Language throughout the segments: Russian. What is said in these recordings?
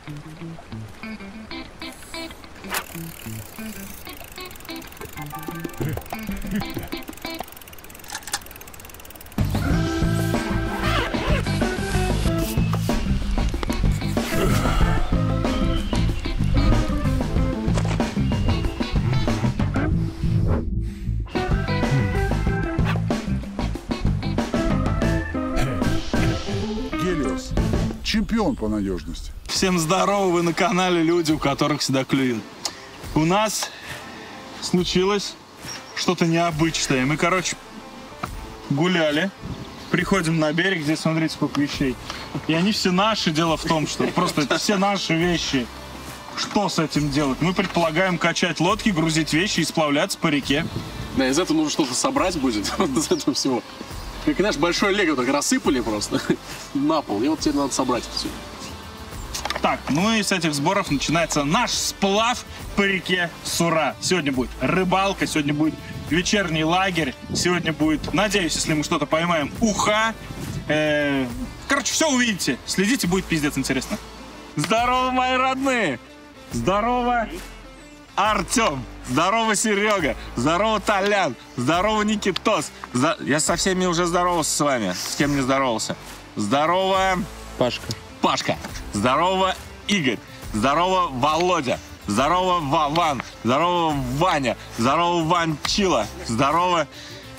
Гелиос. Чемпион по надежности. Всем здорово, вы на канале «Люди, у которых всегда клюют». У нас случилось что-то необычное. Мы, короче, гуляли, приходим на берег, здесь смотрите, сколько вещей. И они все наши. Дело в том, что просто это все наши вещи. Что с этим делать? Мы предполагаем качать лодки, грузить вещи и сплавляться по реке. Да, из этого нужно что-то собрать будет, из этого всего. Как наш большой лего так рассыпали просто на пол, и вот теперь надо собрать это все. Так, ну и с этих сборов начинается наш сплав по реке Сура. Сегодня будет рыбалка, сегодня будет вечерний лагерь, сегодня будет, надеюсь, если мы что-то поймаем, уха. Короче, все увидите. Следите, будет пиздец интересно. Здорово, мои родные! Здорово, Артем! Здорово, Серега! Здорово, Толян! Здорово, Никитос! Я со всеми уже здоровался с вами. С кем не здоровался? Здорово, Пашка! Здорово, Игорь! Здорово, Володя! Здорово, Вован! Здорово, Ваня! Здорово, Ванчила! Здорово...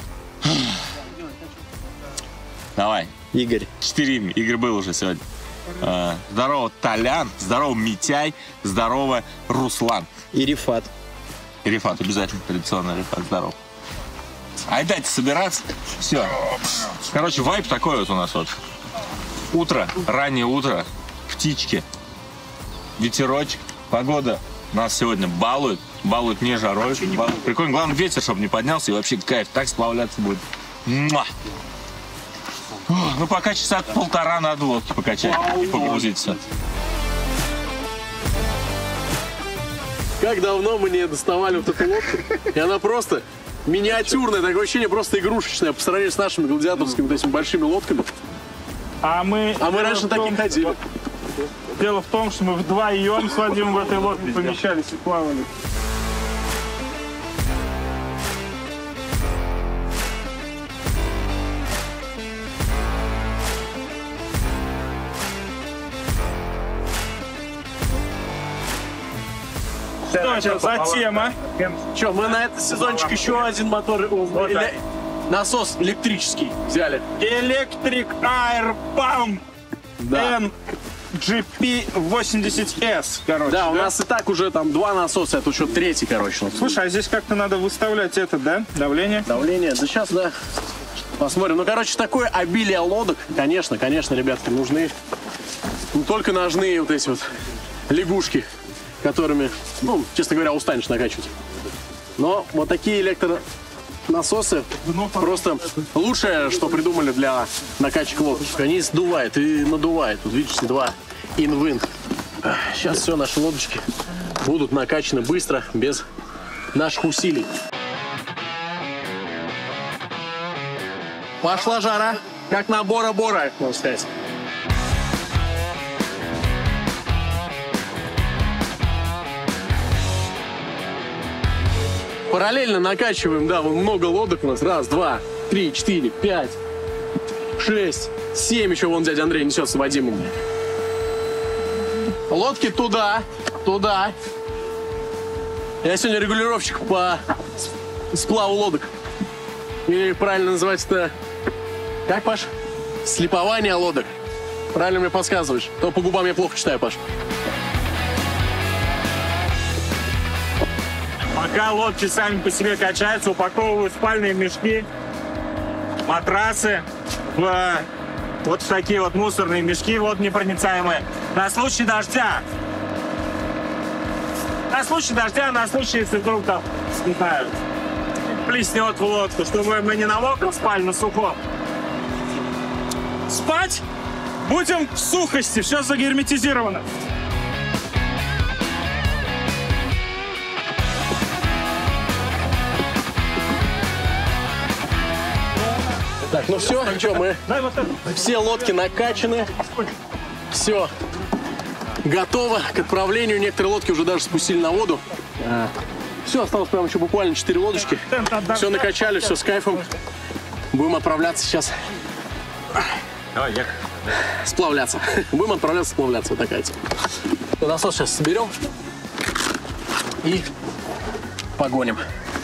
Давай. Игорь. 4 имя. Игорь был уже сегодня. Здорово, Толян. Здорово, Митяй. Здорово, Руслан. И Рифат. И Рифат, обязательно. Традиционно Рифат. Здорово. Ай, дайте собираться. Все. Короче, вайб такой вот у нас вот. Утро, раннее утро. Птички. Ветерочек. Погода нас сегодня балует. Балует не жарой. Прикольно. Главное, ветер, чтобы не поднялся. И вообще кайф. Так сплавляться будет. Муа! Ну, пока часа полтора надо лодки покачать и погрузиться. Как давно мы не доставали вот эту лодку, и она просто миниатюрная, такое ощущение, просто игрушечная по сравнению с нашими гладиаторскими вот этими большими лодками. А мы раньше на такие ходили. Дело в том, что мы вдвоем с Вадимом в этой лодке помещались и плавали. Что это за тема? Че, мы на этот сезончик еще один мотор, насос электрический взяли. Electric Air Pump NGP80S, короче. Да, у нас и так уже там 2 насоса, это еще третий, короче. Слушай, а здесь как-то надо выставлять это, да? Давление? Давление, да сейчас, да. Посмотрим. Ну, короче, такое обилие лодок, конечно, ребятки, нужны не только ножные вот эти вот лягушки, которыми, ну, честно говоря, устанешь накачивать. Но вот такие электронасосы просто лучшее, что придумали для накачки лодочек. Они сдувают и надувают. Тут, видите, 2 in-win. Сейчас все, наши лодочки будут накачаны быстро, без наших усилий. Пошла жара, как на Бора-Бора, можно сказать. Параллельно накачиваем, да, вон много лодок у нас. 1, 2, 3, 4, 5, 6, 7 еще вон дядя Андрей несет с Вадимом. Лодки туда. Я сегодня регулировщик по сплаву лодок. Или правильно называть это... Как, Паш? Слипование лодок. Правильно мне подсказываешь. То по губам я плохо читаю, Паш. Пока лодки сами по себе качаются, упаковывают спальные мешки, матрасы в вот в такие вот мусорные мешки водонепроницаемые. На случай дождя. На случай дождя, на случай, если вдруг там, не знаю, плеснет в лодку, чтобы мы не на мокром спали, на сухом. Спать будем в сухости, все загерметизировано. Так, ну все, что мы? Все лодки накачаны. Все. готово к отправлению. Некоторые лодки уже даже спустили на воду. Все, осталось прям еще буквально 4 лодочки. Все накачали, все с кайфом. Будем отправляться сейчас. Давай, Сплавляться. Будем отправляться сплавляться. Вот такая тема. Насос сейчас соберем и погоним.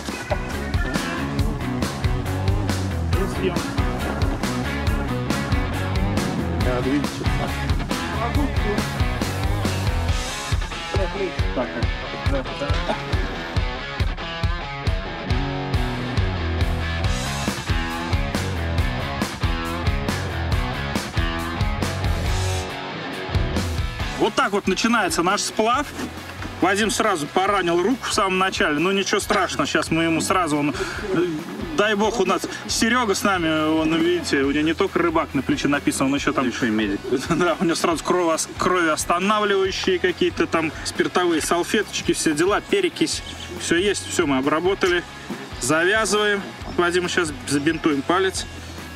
Вот так вот начинается наш сплав. Вадим сразу поранил руку в самом начале, но ничего страшного, сейчас мы ему сразу, дай бог, у нас Серега с нами, он, видите, у него не только рыбак на плече написан, он еще там... Еще и медик. Да, у него сразу кровоостанавливающие какие-то там спиртовые салфеточки, все дела, перекись, все есть, все мы обработали. Завязываем, Вадиму сейчас забинтуем палец.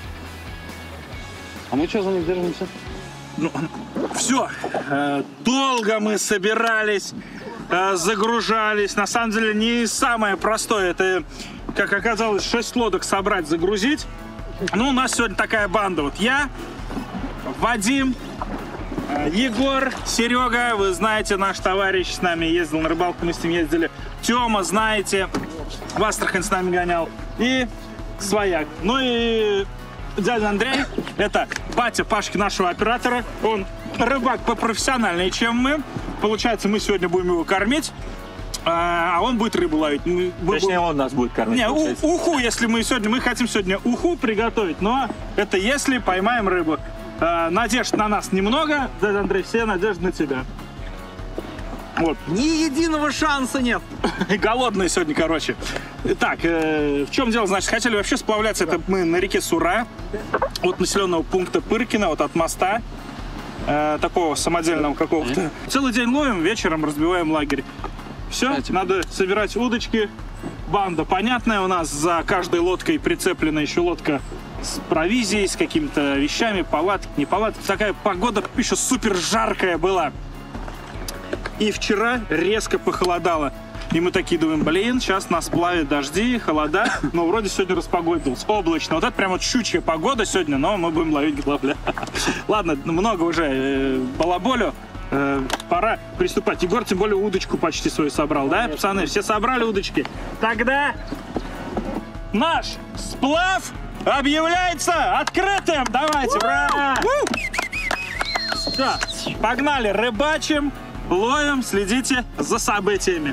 А мы что за них держимся? Ну, все, долго мы собирались, загружались. На самом деле не самое простое. Это, как оказалось, 6 лодок собрать, загрузить. Ну, у нас сегодня такая банда. Вот я, Вадим, Егор, Серега. Вы знаете, наш товарищ с нами ездил на рыбалку, мы с ним ездили. Тёма, знаете, в Астрахань с нами гонял. И свояк. Ну и... Дядя Андрей, это батя Пашки, нашего оператора. Он рыбак попрофессиональнее, чем мы. Получается, мы сегодня будем его кормить, а он будет рыбу ловить. Точнее, он нас будет кормить. Не, уху, если мы хотим сегодня уху приготовить, но это если поймаем рыбу. Надежд на нас немного, дядя Андрей, все надежды на тебя. Вот. Ни единого шанса нет. Голодные сегодня, короче. Так, в чем дело? Значит, хотели вообще сплавляться. Это мы на реке Сура, от населенного пункта Пыркино, вот от моста, такого самодельного какого-то. Целый день ловим, вечером разбиваем лагерь. Все, надо собирать удочки. Банда понятная, у нас за каждой лодкой прицеплена еще лодка с провизией, с какими-то вещами, палатки, не палатки. Такая погода еще супер жаркая была. И вчера резко похолодало. И мы такие думаем, блин, сейчас нас плавят дожди, холода. Но вроде сегодня распогодилось, облачно. Вот это прям вот щучья погода сегодня, но мы будем ловить главля. Ладно, много уже балаболю. Пора приступать. Егор, тем более, удочку почти свою собрал, да, пацаны? Все собрали удочки? Тогда наш сплав объявляется открытым. Давайте, ура! Все, погнали, рыбачим. Ловим, следите за событиями.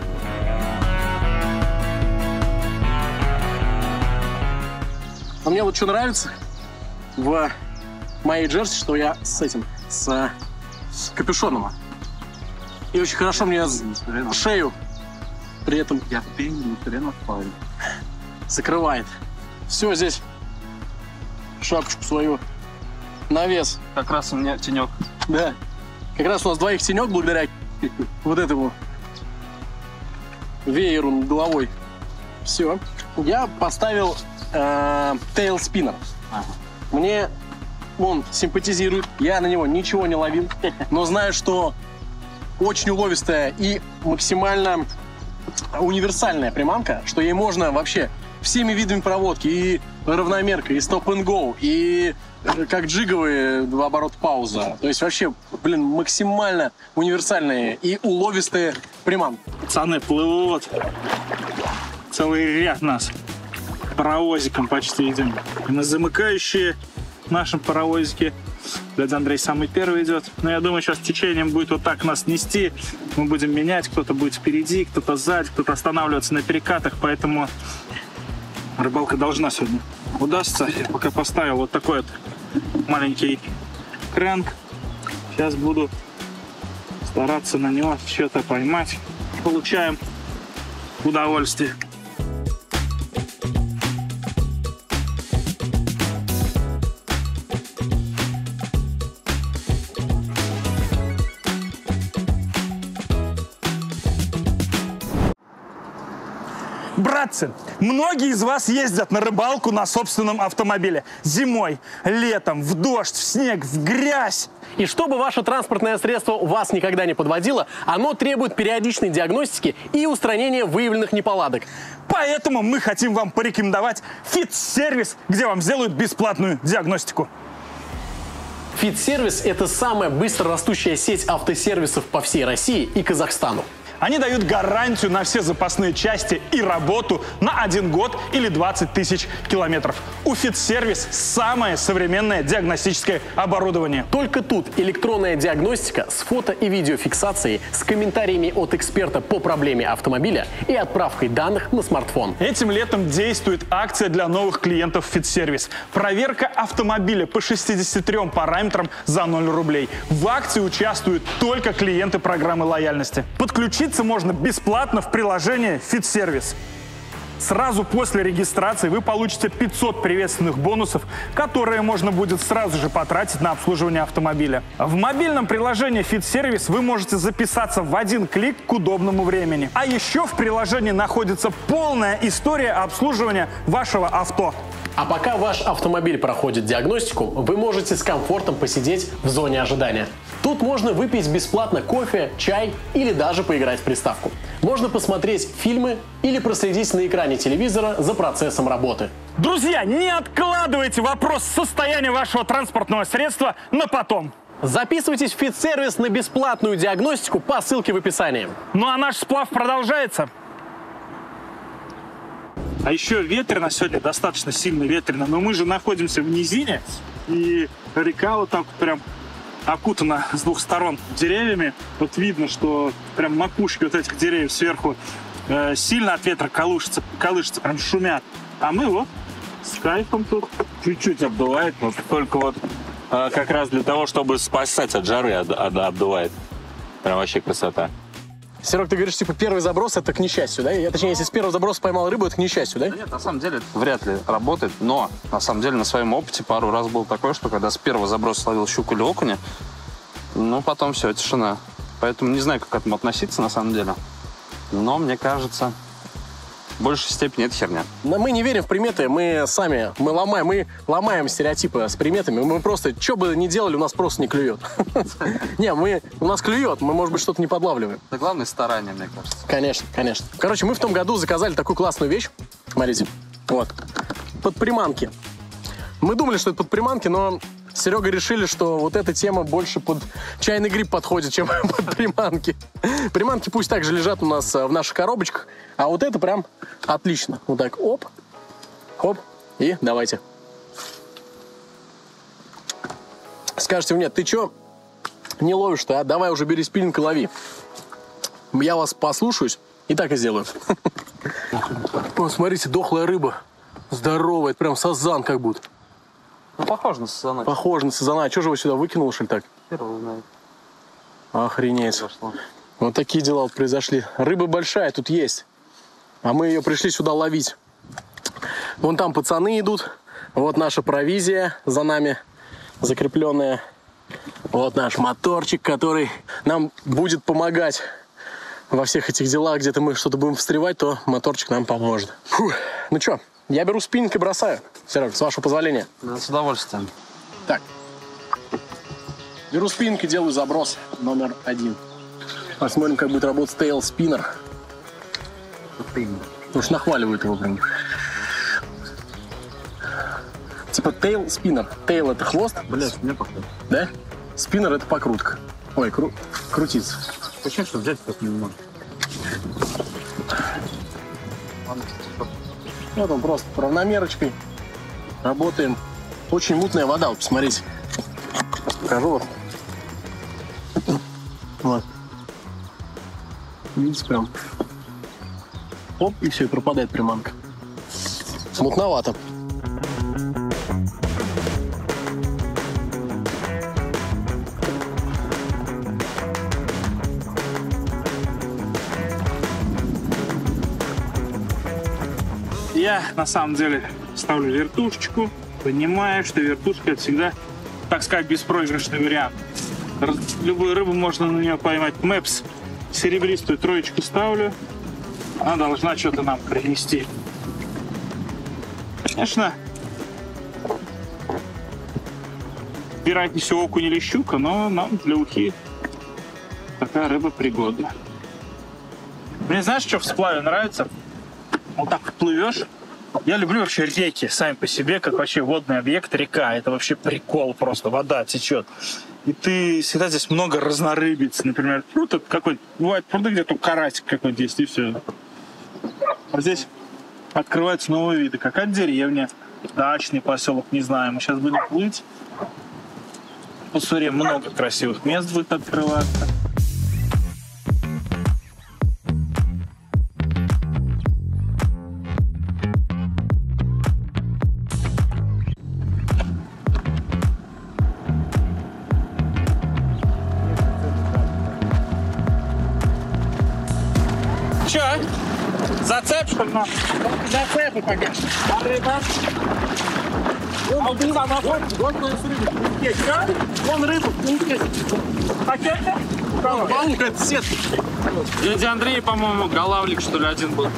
А мне вот что нравится в моей джерси, что я с этим, с капюшоном. И очень хорошо мне шею при этом закрывает. Все здесь, шапочку свою, навес. Как раз у меня тенек. Да. Как раз у нас двоих тенек благодаря вот этому вееру над головой. Все. Я поставил тейл-спиннер. Мне он симпатизирует. Я на него ничего не ловил. Но знаю, что очень уловистая и максимально универсальная приманка, что ей можно вообще всеми видами проводки. И равномерка, и стоп-н-гоу, и как джиговые 2 оборота пауза. То есть вообще, блин, максимально универсальные и уловистые приманки. Пацаны плывут. Целый ряд нас. Паровозиком почти идем. И мы замыкающие в нашем паровозике. Дядя Андрей самый первый идет. Но я думаю, сейчас течением будет вот так нас нести. Мы будем менять. Кто-то будет впереди, кто-то сзади, кто-то останавливаться на перекатах. Поэтому рыбалка должна сегодня удастся. Я пока поставил вот такой вот маленький крэнк. Сейчас буду стараться на него что-то поймать. Получаем удовольствие. Братцы, многие из вас ездят на рыбалку на собственном автомобиле. Зимой, летом, в дождь, в снег, в грязь. И чтобы ваше транспортное средство вас никогда не подводило, оно требует периодичной диагностики и устранения выявленных неполадок. Поэтому мы хотим вам порекомендовать Fit-сервис, где вам сделают бесплатную диагностику. Fit-сервис – это самая быстро растущая сеть автосервисов по всей России и Казахстану. Они дают гарантию на все запасные части и работу на 1 год или 20 тысяч километров. У Fit-сервис самое современное диагностическое оборудование. Только тут электронная диагностика с фото- и видеофиксацией, с комментариями от эксперта по проблеме автомобиля и отправкой данных на смартфон. Этим летом действует акция для новых клиентов Fit-сервис. Проверка автомобиля по 63 параметрам за 0 рублей. В акции участвуют только клиенты программы лояльности. Подключиться можно бесплатно в приложение Fit-сервис. Сразу после регистрации вы получите 500 приветственных бонусов, которые можно будет сразу же потратить на обслуживание автомобиля. В мобильном приложении Fit-сервис вы можете записаться в 1 клик к удобному времени. А еще в приложении находится полная история обслуживания вашего авто. А пока ваш автомобиль проходит диагностику, вы можете с комфортом посидеть в зоне ожидания. Тут можно выпить бесплатно кофе, чай или даже поиграть в приставку. Можно посмотреть фильмы или проследить на экране телевизора за процессом работы. Друзья, не откладывайте вопрос состояния вашего транспортного средства на потом. Записывайтесь в Fit-сервис на бесплатную диагностику по ссылке в описании. Ну а наш сплав продолжается. А еще ветрено сегодня, достаточно сильно ветрено. Но мы же находимся в низине, и река вот так вот прям окутана с двух сторон деревьями. Вот видно, что прям макушки вот этих деревьев сверху сильно от ветра колышется, прям шумят. А мы вот с кайфом тут. Чуть-чуть обдувает, но только вот как раз для того, чтобы спасать от жары обдувает. Прям вообще красота. Серег, ты говоришь, типа, первый заброс — это к несчастью, да? Точнее, если с первого заброса поймал рыбу, это к несчастью, да? Да нет, на самом деле это вряд ли работает, но на самом деле на своем опыте пару раз было такое, что когда с первого заброса ловил щуку или окуня, ну потом все, тишина. Поэтому не знаю, как к этому относиться на самом деле, но мне кажется, в большей степени это херня. Но мы не верим в приметы, мы ломаем стереотипы с приметами. Мы просто, что бы ни делали, у нас просто не клюет. Не, у нас клюет, мы, может быть, что-то не подлавливаем. Это главное старание, мне кажется. Конечно, конечно. Короче, мы в том году заказали такую классную вещь. Смотрите, вот, под приманки. Мы думали, что это под приманки, но с Серегой решили, что вот эта тема больше под чайный гриб подходит, чем под приманки. Приманки пусть также лежат у нас в наших коробочках, а вот это прям отлично. Вот так, оп, оп, и давайте. Скажете мне, ты чё не ловишь-то, а? Давай уже бери спиннинг и лови. Я вас послушаюсь и так и сделаю. О, смотрите, дохлая рыба. Здоровая, это прям сазан как будто. Ну, похоже на сазана. Похоже на сазана. А что же его сюда выкинул, что ли, так? Первый знает. Охренеть. Вот такие дела вот произошли. Рыба большая тут есть, а мы ее пришли сюда ловить. Вон там пацаны идут. Вот наша провизия за нами закрепленная. Вот наш моторчик, который нам будет помогать во всех этих делах. Где-то мы что-то будем встревать, то моторчик нам поможет. Фух. Ну что, я беру спиннинг и бросаю. Серег, с вашего позволения. Да, с удовольствием. Так. Беру спиннинг и делаю заброс номер 1. Посмотрим, как будет работать тейл-спиннер. Уж нахваливают его прям. Типа тейл-спиннер. Тейл — это хвост. Блять, мне похоже. Да? Спиннер — это покрутка. Ой, крутиться. Почему что взять так не может? Вот он просто равномерочкой. Работаем. Очень мутная вода, вот посмотрите. Покажу вот. Вот. Видите, прям. Оп, и все, и пропадает приманка. Мутновато. Я на самом деле ставлю вертушечку, понимаю, что вертушка — это всегда, так сказать, беспроигрышный вариант. Любую рыбу можно на нее поймать. Мэпс серебристую троечку ставлю. Она должна что-то нам принести. Конечно, вероятнее всего окунь или щука, но нам для ухи такая рыба пригодна. Мне знаешь, что в сплаве нравится? Вот так плывешь. Я люблю вообще реки сами по себе, как вообще водный объект, река. Это вообще прикол просто, вода течет. И ты всегда здесь много разнорыбиц, например, пруд какой-то, бывает пруды, где только карасик какой-то есть, и все. А здесь открываются новые виды, какая деревня, дачный поселок, не знаю. Мы сейчас будем плыть. В Уссури много красивых мест будет открываться. Че? Зацеп, что ли? Зацепы, конечно. А рыба? Вон рыба. Пакеты? Паук, это сетка. Дядя Андрей, по-моему, голавлик, что ли, один был.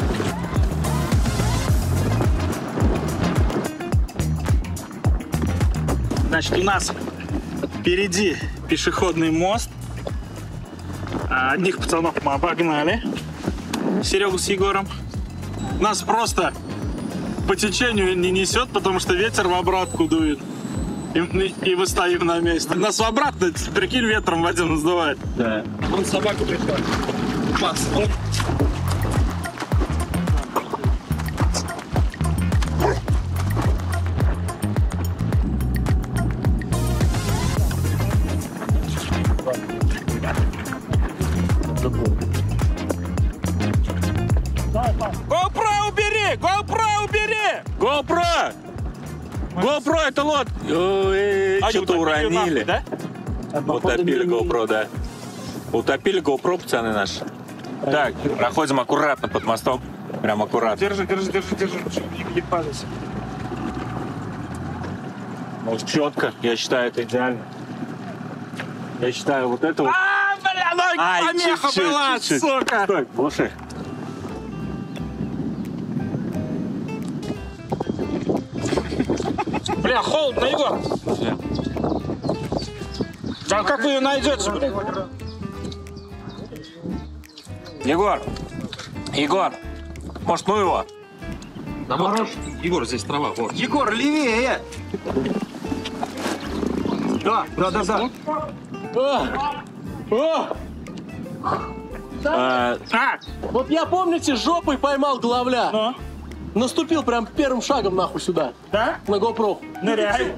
Значит, у нас впереди пешеходный мост. Одних пацанов мы обогнали. Серегу с Егором. Нас просто по течению не несет, потому что ветер в обратку дует. И мы стоим на месте. Нас в обратно, прикинь, ветром Вадим сдувает. Да. Вон собака пришла. Пас. GoPro убери! GoPro убери! GoPro! GoPro это лодка! Что-то уронили. Да? Утопили GoPro, да. Утопили GoPro, пацаны наши. Так, проходим аккуратно под мостом. Прям аккуратно. Держи, чтобы не падать. Ну, четко. Я считаю, это идеально. Я считаю, вот это вот... Бля, помеха была, сука! Стой, слушай. Бля, холодно, Егор. А как вы ее найдете, бля? Егор, может, ну его? Да вот, Егор, здесь трава, вот. Егор, левее! Да. Вот я, помните, жопой поймал главля. Ну? Наступил прям первым шагом нахуй сюда. Да? На GoPro. Ныряй.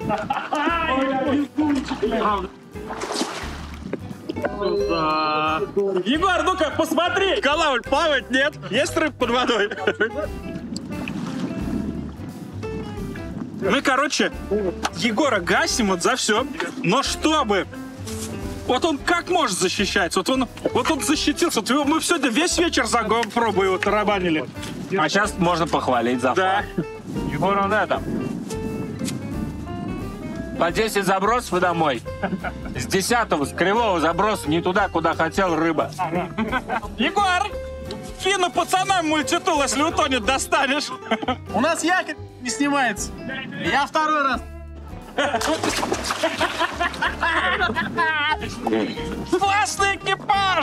Егор, ну-ка, посмотри! Голавль плавает, нет? Есть рыб под водой? Мы, короче, Егора гасим вот за все, но чтобы... Вот он как может защищаться? Вот он защитился. Вот мы сегодня весь вечер за GoPro его тарабанили. А сейчас можно похвалить за Да. флаг. Егор, он это. По 10 забросов и домой. С 10-го, с кривого заброса не туда, куда хотел рыба. Егор! Фину пацанам мультитул, если утонет, достанешь. У нас якорь не снимается. Я второй раз. Классный экипаж!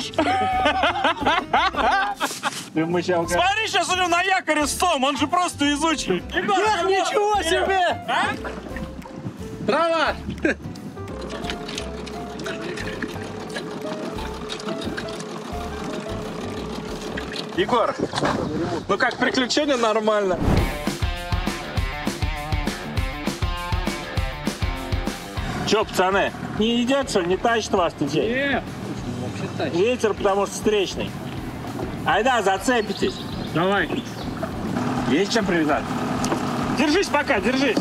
Смотри, сейчас у него на якоре сом, он же просто везучий. Эх, ничего себе! Трава! Егор, ну как, приключение нормально. Че, пацаны, не едят, что ли? Не тащит вас течение? Ветер, потому что встречный. Айда, зацепитесь. Давай. Есть чем привязать? Держись пока, держись.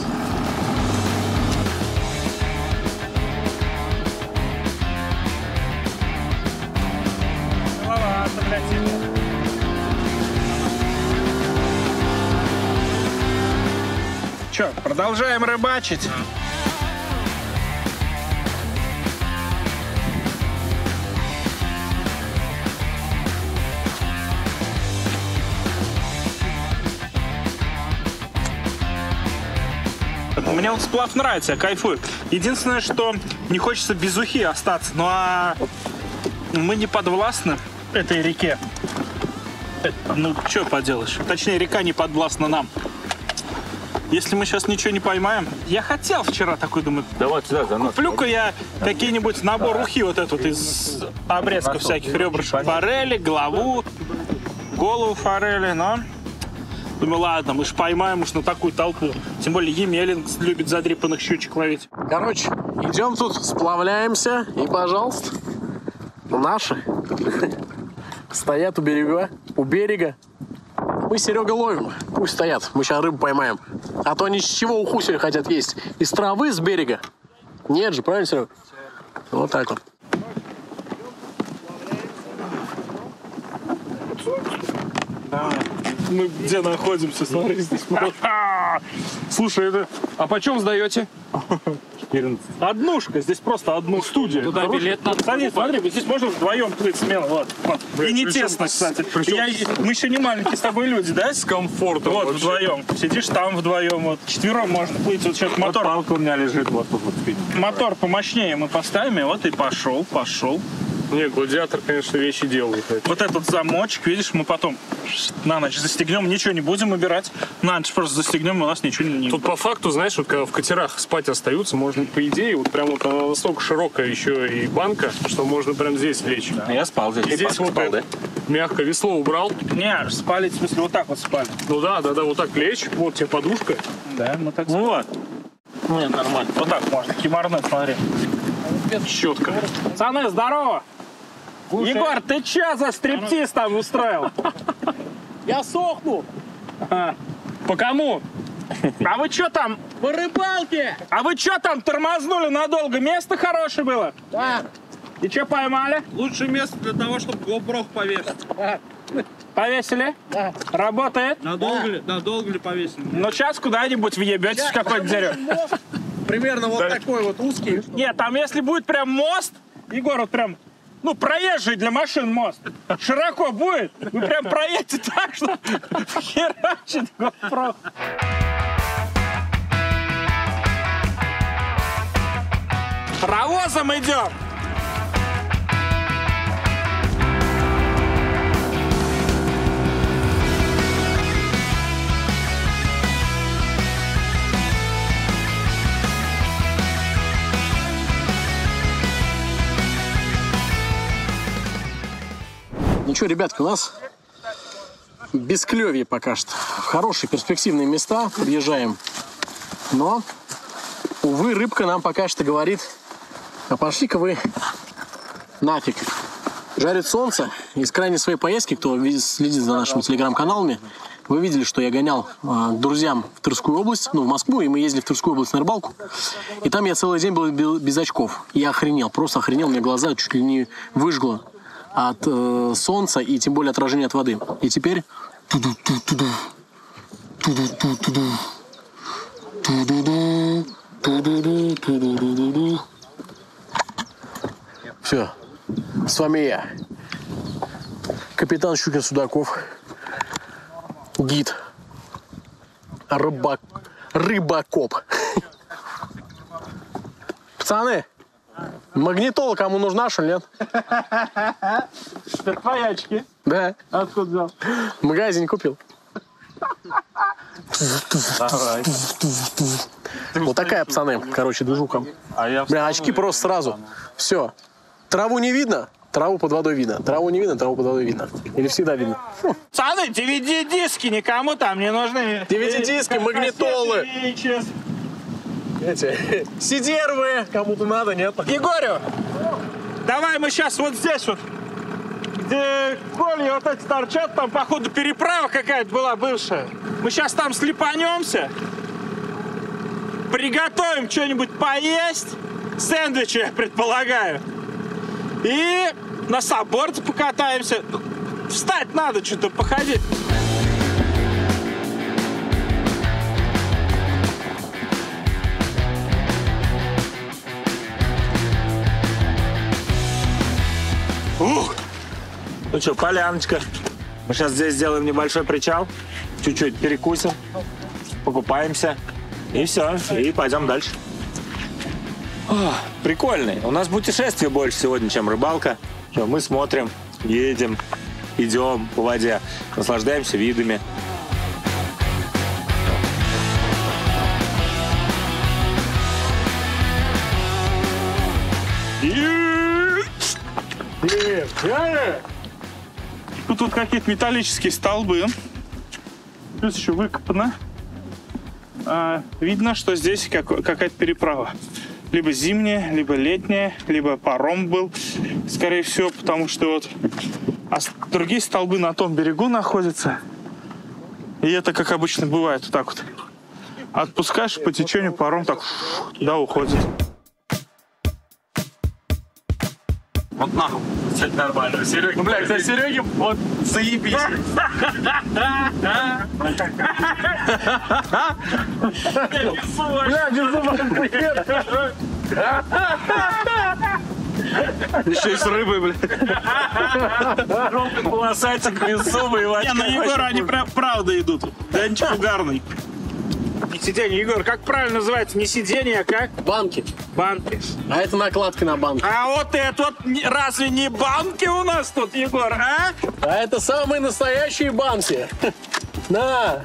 Маловато, блядь. Че, продолжаем рыбачить? Мне вот сплав нравится, я кайфую. Единственное, что не хочется без ухи остаться. Ну а мы не подвластны этой реке. Ну, что поделаешь? Точнее, река не подвластна нам. Если мы сейчас ничего не поймаем... Я хотел вчера такой, думаю, Давай сюда, за нас. куплю-ка я какие-нибудь набор ухи вот этот из обрезков всяких ребрышек форели, голову форели, но... Думаю, ладно, мы ж поймаем уж на такую толпу. Тем более Емелин любит задрипанных щучек ловить. Короче, идем тут, сплавляемся, и, пожалуйста, наши стоят у берега. Мы, Серега, ловим. Пусть стоят, мы сейчас рыбу поймаем. А то они с чего уху себе хотят есть? Из травы, с берега? Нет же, правильно, Серега? Вот так вот. Мы где находимся? Смотри, здесь просто... Слушай, это... А почем сдаете? 14. Однушка, здесь просто одну студию. Туда билет надо. Смотри, здесь можно вдвоем плыть смело. Вот. И не тесно, кстати. Мы еще не маленькие с тобой люди, да? С комфортом. Вот, вообще. вдвоем. Сидишь там вдвоем. Вот. Четвером можно плыть. Вот сейчас мотор. Палка у меня лежит вот тут. Мотор помощнее мы поставим, и вот и пошел. Не, гладиатор, конечно, вещи делает. Вот этот замочек, видишь, мы потом на ночь застегнем, ничего не будем убирать. На ночь просто застегнем, и у нас ничего не... Тут по факту, знаешь, вот когда в катерах спать остаются, можно, по идее, вот прям вот она настолько широкая еще и банка, что можно прям здесь лечь. Я спал здесь. И здесь вот это, мягко весло убрал. Не, спали, в смысле, вот так вот спали. Ну да, вот так лечь, вот тебе подушка. Да, мы так Ну вот. Нет, нормально. Вот так можно. Кимарнет, смотри. Щетка. Пацаны, здорово! Егор, ты че за стриптиз там устроил? Я сохну! По кому? А вы что там? По рыбалке! А вы что там тормознули надолго? Место хорошее было? Да. И что поймали? Лучшее место для того, чтобы GoPro повесить. Повесили? Да. Работает? Надолго ли повесили? Ну сейчас куда-нибудь въебетесь в какое-то дерево. Примерно вот такой вот узкий. Нет, там если будет прям мост, Егор, вот прям, ну, проезжий для машин мост, широко будет, вы прям проедете так, что херачит GoPro. Паровозом идем! Ну что, ребятки, у нас бесклёвье пока что. Хорошие перспективные места, подъезжаем. Но, увы, рыбка нам пока что говорит: а пошли-ка вы нафиг. Жарит солнце. Из крайней своей поездки, кто следит за нашими телеграм-каналами, вы видели, что я гонял к друзьям в Тверскую область, в Москву, и мы ездили в Тверскую область на рыбалку. И там я целый день был без очков. Я охренел, просто охренел, мне глаза чуть ли не выжгло от солнца и тем более отражения от воды. И теперь... Все. С вами я. Капитан Щукин Судаков. Гид. Рыбакоп. Пацаны, магнитола кому нужна, что ли, нет? Это твои очки. Да. Откуда взял? В магазине купил. Давай. Вот такая, пацаны, короче, движуха. А я Бля, очки просто сразу. Все. Траву не видно, траву под водой видно. Траву не видно, траву под водой видно. Или всегда видно. Пацаны, DVD-диски никому там не нужны. DVD-диски, магнитолы. Эти сидервы. Кому-то надо, нет? Егорю, давай мы сейчас вот здесь вот, где колья вот эти торчат, там, походу, переправа какая-то была бывшая. Мы сейчас там слепанемся, приготовим что-нибудь поесть, сэндвичи, я предполагаю, и на сабборде покатаемся. Встать надо, что-то походить. Ух! Ну что, поляночка. Мы сейчас здесь сделаем небольшой причал, чуть-чуть перекусим, покупаемся И все, и пойдем дальше. О, прикольный. У нас путешествие больше сегодня, чем рыбалка. Всё, мы смотрим, едем, идем по воде, наслаждаемся видами. Тут какие-то металлические столбы. Плюс еще выкопано. Видно, что здесь какая-то переправа. Либо зимняя, либо летняя, либо паром был, скорее всего, потому что вот другие столбы на том берегу находятся. И это, как обычно бывает, вот так вот. Отпускаешь по течению, паром так, да, уходит. Вот нахуй. Кстати, нормально. Серега, бля, кстати, Сереге вот заебись. Бля, Еще и с рыбой, блядь. желтый полосатик, беззубый. Не, на Егора они правда идут. Да ничего угарный. Не сиденье, Егор, как правильно называется? Не сиденье, а как? Банки. Банки. А это накладка на банки. А вот это вот разве не банки у нас тут, Егор, а? А это самые настоящие банки. На!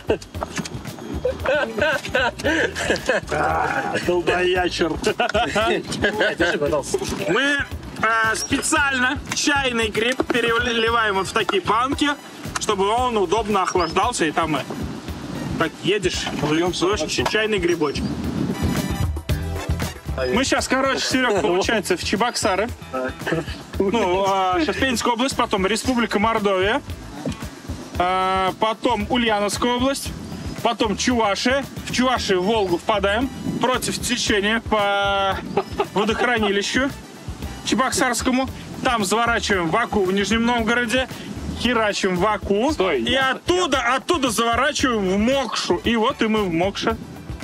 Долбоячер. Мы специально чайный гриб переливаем вот в такие банки, чтобы он удобно охлаждался, и там так едешь, чайный грибочек. Мы сейчас, короче, Серег, получается, в Чебоксары. Ну, сейчас Пензенская область, потом Республика Мордовия, потом Ульяновская область, потом Чувашия. В Чувашии в Волгу впадаем против течения по водохранилищу Чебоксарскому. Там заворачиваем в Аку в Нижнем Новгороде, херачим в Аку. И оттуда заворачиваем в Мокшу. И вот и мы в Мокше.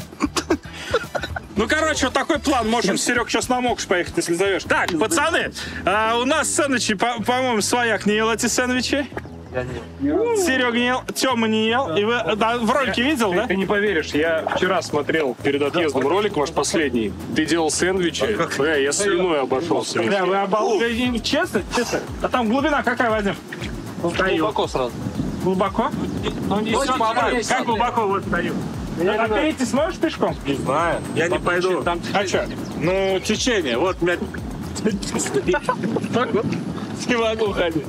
Ну, короче, вот такой план. Можем, Серег, сейчас на Мокш поехать, если зовешь. Так, пацаны, у нас сэндвичи, по-моему, свояк не ел эти сэндвичи. Я не ел. Серега не ел, Тёма не ел. И вы в ролике видел, да? Ты не поверишь, я вчера смотрел перед отъездом ролик ваш последний. Ты делал сэндвичи. Бля, я слюной обошелся. Да, вы обалдели. Честно? А там глубина какая, Вадим? Глубоко сразу. Глубоко? Ну, не все попасть. Как глубоко вот даю? А перейти сможешь пешком? Не знаю. Я не пойду. А что? Ну, течение. Вот меня... Так вот. Не могу ходить.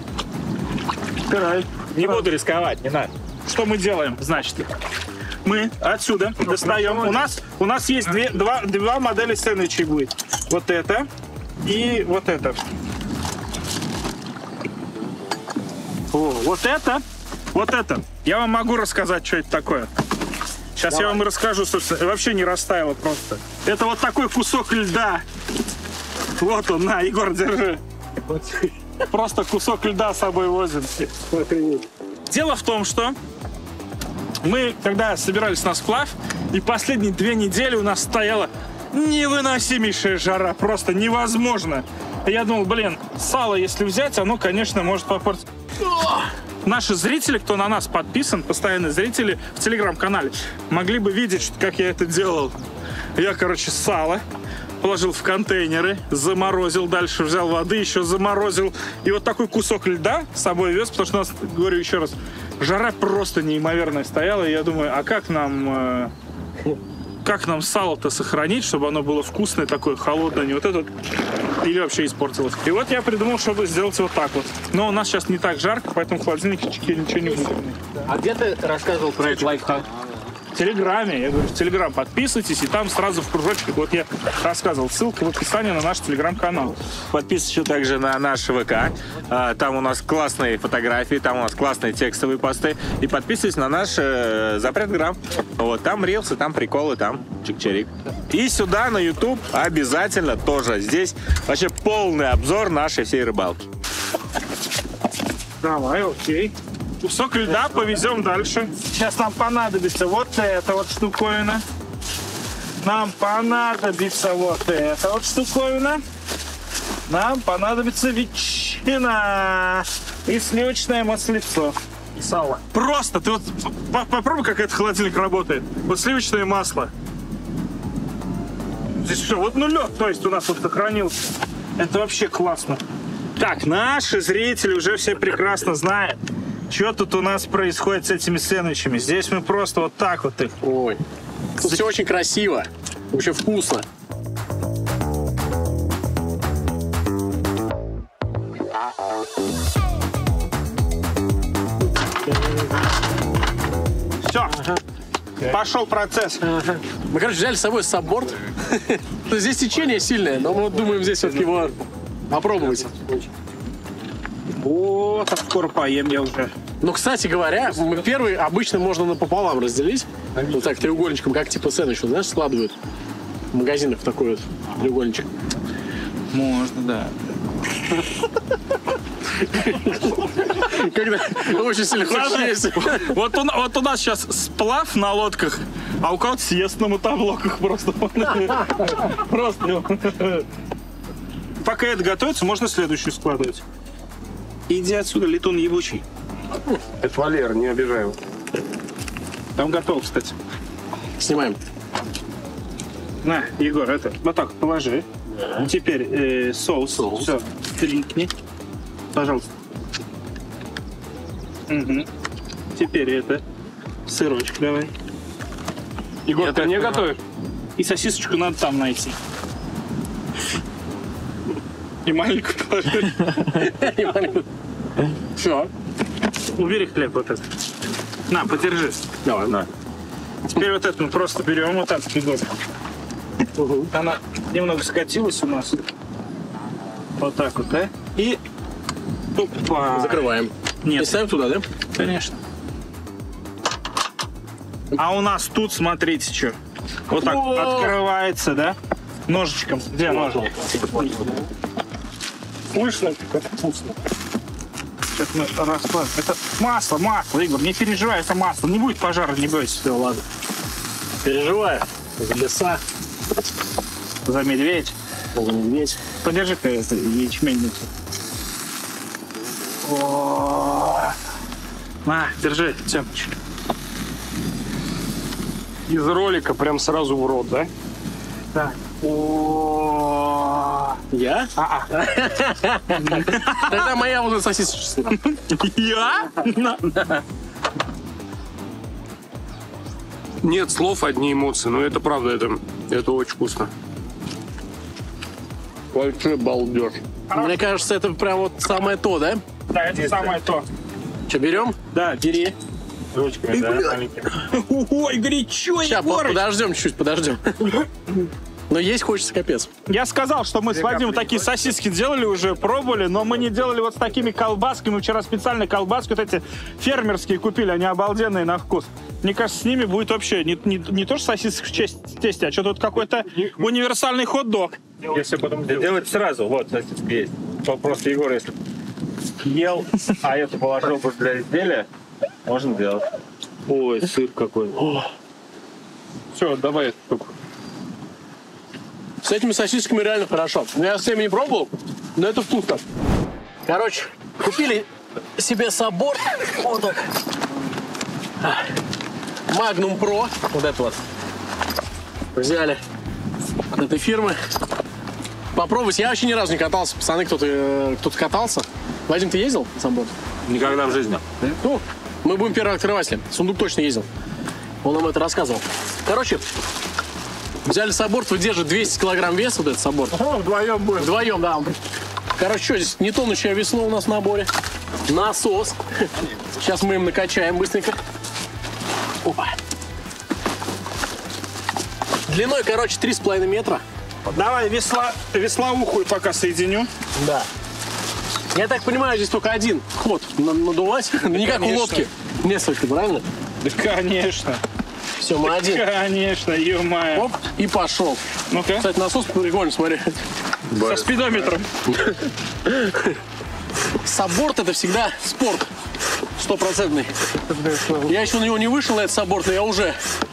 Не буду рисковать, не надо. Что мы делаем, значит? Мы отсюда достаем. У нас есть два модели сэндвичей будет. Вот это и вот это. О, вот это. Я вам могу рассказать, что это такое. Сейчас я вам расскажу, собственно. Вообще не растаяло просто. Это вот такой кусок льда. Вот он, на, Егор, держи. Просто кусок льда с собой возим. Дело в том, что мы, когда собирались на сплав, и последние 2 недели у нас стояла невыносимейшая жара. Просто невозможно. И я думал, блин, сало, если взять, оно, конечно, может попортить. Наши зрители, кто на нас подписан, постоянные зрители в телеграм-канале, могли бы видеть, как я это делал. Я, короче, сало положил в контейнеры, заморозил, дальше взял воды, еще заморозил. И вот такой кусок льда с собой вез, потому что у нас, говорю еще раз, жара просто неимоверная стояла. И я думаю, а как нам сало-то сохранить, чтобы оно было вкусное, такое холодное, не вот это вот, или вообще испортилось. И вот я придумал, чтобы сделать вот так вот. Но у нас сейчас не так жарко, поэтому в холодильнике ничего не будет. А где ты рассказывал про этот лайфхак? В Телеграме. Я говорю, в Телеграм подписывайтесь, и там сразу в кружочек, вот я рассказывал, ссылка в описании на наш Телеграм-канал. Подписывайтесь еще также на наш ВК. Там у нас классные фотографии, там у нас классные текстовые посты. И подписывайтесь на наш Запретграм. Вот, там рилсы, там приколы, там чик-чирик. И сюда на YouTube обязательно тоже. Здесь вообще полный обзор нашей всей рыбалки. Давай, окей. Кусок льда повезем дальше. Сейчас нам понадобится вот эта вот штуковина. Нам понадобится вот эта вот штуковина. Нам понадобится ветчина и сливочное маслицо. И сало. Просто, ты вот попробуй, как этот холодильник работает. Вот сливочное масло. здесь все. Вот лед, то есть у нас вот сохранился. Это вообще классно. Так, наши зрители уже все прекрасно знают, что тут у нас происходит с этими сэндвичами. Здесь мы просто вот так вот их. Ой. Тут все очень красиво. Очень вкусно. Все. Пошел процесс. Мы, короче, взяли с собой сабборд. Здесь течение сильное, но мы думаем здесь все-таки его попробовать. Вот, а скоро поем я уже. Ну, кстати говоря, мы первый обычно можно напополам разделить. Вот так, треугольничком, как типа сэндвич, вот, знаешь, складывают в магазинах такой вот треугольничек. Можно, да. Когда очень сильно хочешь есть. Вот у нас сейчас сплав на лодках, а у кого-то съезд на мотоблоках просто. Просто. Пока это готовится, можно следующую складывать. Иди отсюда, летун ебучий. Это Валера, не обижай его. Там готов, кстати. Снимаем. На, Егор, это вот так положи. Теперь соус. Все, тринкни. Пожалуйста. Угу. Теперь это сырочек давай. Егор, ты не готовишь? И сосисочку надо там найти. И маленькую положи. Все. Убери хлеб вот этот. На, подержи. Давай. На. Теперь вот это мы просто берем вот так, Егор. Она немного скатилась у нас. Вот так вот, да? И... Опа. Закрываем. Нет. И ставим туда, да? Конечно. А у нас тут, смотрите, что. Вот так открывается, да? Ножичком. Где ножик? Слышно, как это вкусно. Сейчас мы раскладываем. Это масло, Игорь, не переживай, это масло. Не будет пожара, не бойся. Все, ладно. Переживаю. За леса. За медведь. За медведь. Подержи-ка это ячмень. На, держи, Тёмыч. Из ролика прям сразу в рот, да? Да. Я? Тогда моя уже сосисочка. Я? Нет слов, одни эмоции. Но это правда, это очень вкусно. Большой балдеж. Мне кажется, это прям вот самое то, да? Да, это самое то. Что, берем? Да, бери. Ручками, да, маленькими. Ой, горячо, Сейчас, Егорыч. подождем чуть-чуть, подождем. Но есть хочется капец. Я сказал, что мы с Вадимом такие сосиски делали уже, пробовали, но мы не делали вот с такими колбасками. Мы вчера специально колбаски вот эти фермерские купили, они обалденные на вкус. Мне кажется, с ними будет вообще не то, что сосиски в тесте, а что-то вот какой-то универсальный хот-дог. Если потом делать сразу, вот, сосиски есть. Просто Егор, если ел, а это положил бы для изделия, можно делать. Ой, сыр какой. Все, давай эту штуку. С этими сосисками реально хорошо. Я с всеми не пробовал, но это вкусно. Короче, купили себе сабборд. Вот так. Magnum Pro. Вот это вот. Взяли от этой фирмы. Попробовать. Я вообще ни разу не катался. Пацаны, кто-то катался. Вадим, ты ездил на сабборд? Никогда в жизни. Ну, мы будем первые открыватели. Сундук точно ездил. Он нам это рассказывал. Короче, взяли сабборд, выдержит 200 килограмм веса, вот этот сабборд. Вдвоем будем. Вдвоем, да. Короче, что здесь? Нетонущее весло у нас в наборе. Насос. Сейчас мы им накачаем быстренько. Опа. Длиной, короче, 3,5 метра. Давай веслоухую пока соединю. Да. Я так понимаю, здесь только один ход надувать. Не как у лодки. Несколько, правильно? Да, конечно. Все, мы один. Конечно, ё-моё. Оп, и пошел. Ну-ка. Кстати, насос прикольно, смотри. Со спидометром. Сабборд — это всегда спорт. 100%. Я еще на него не вышел, на этот сабборд, но я уже...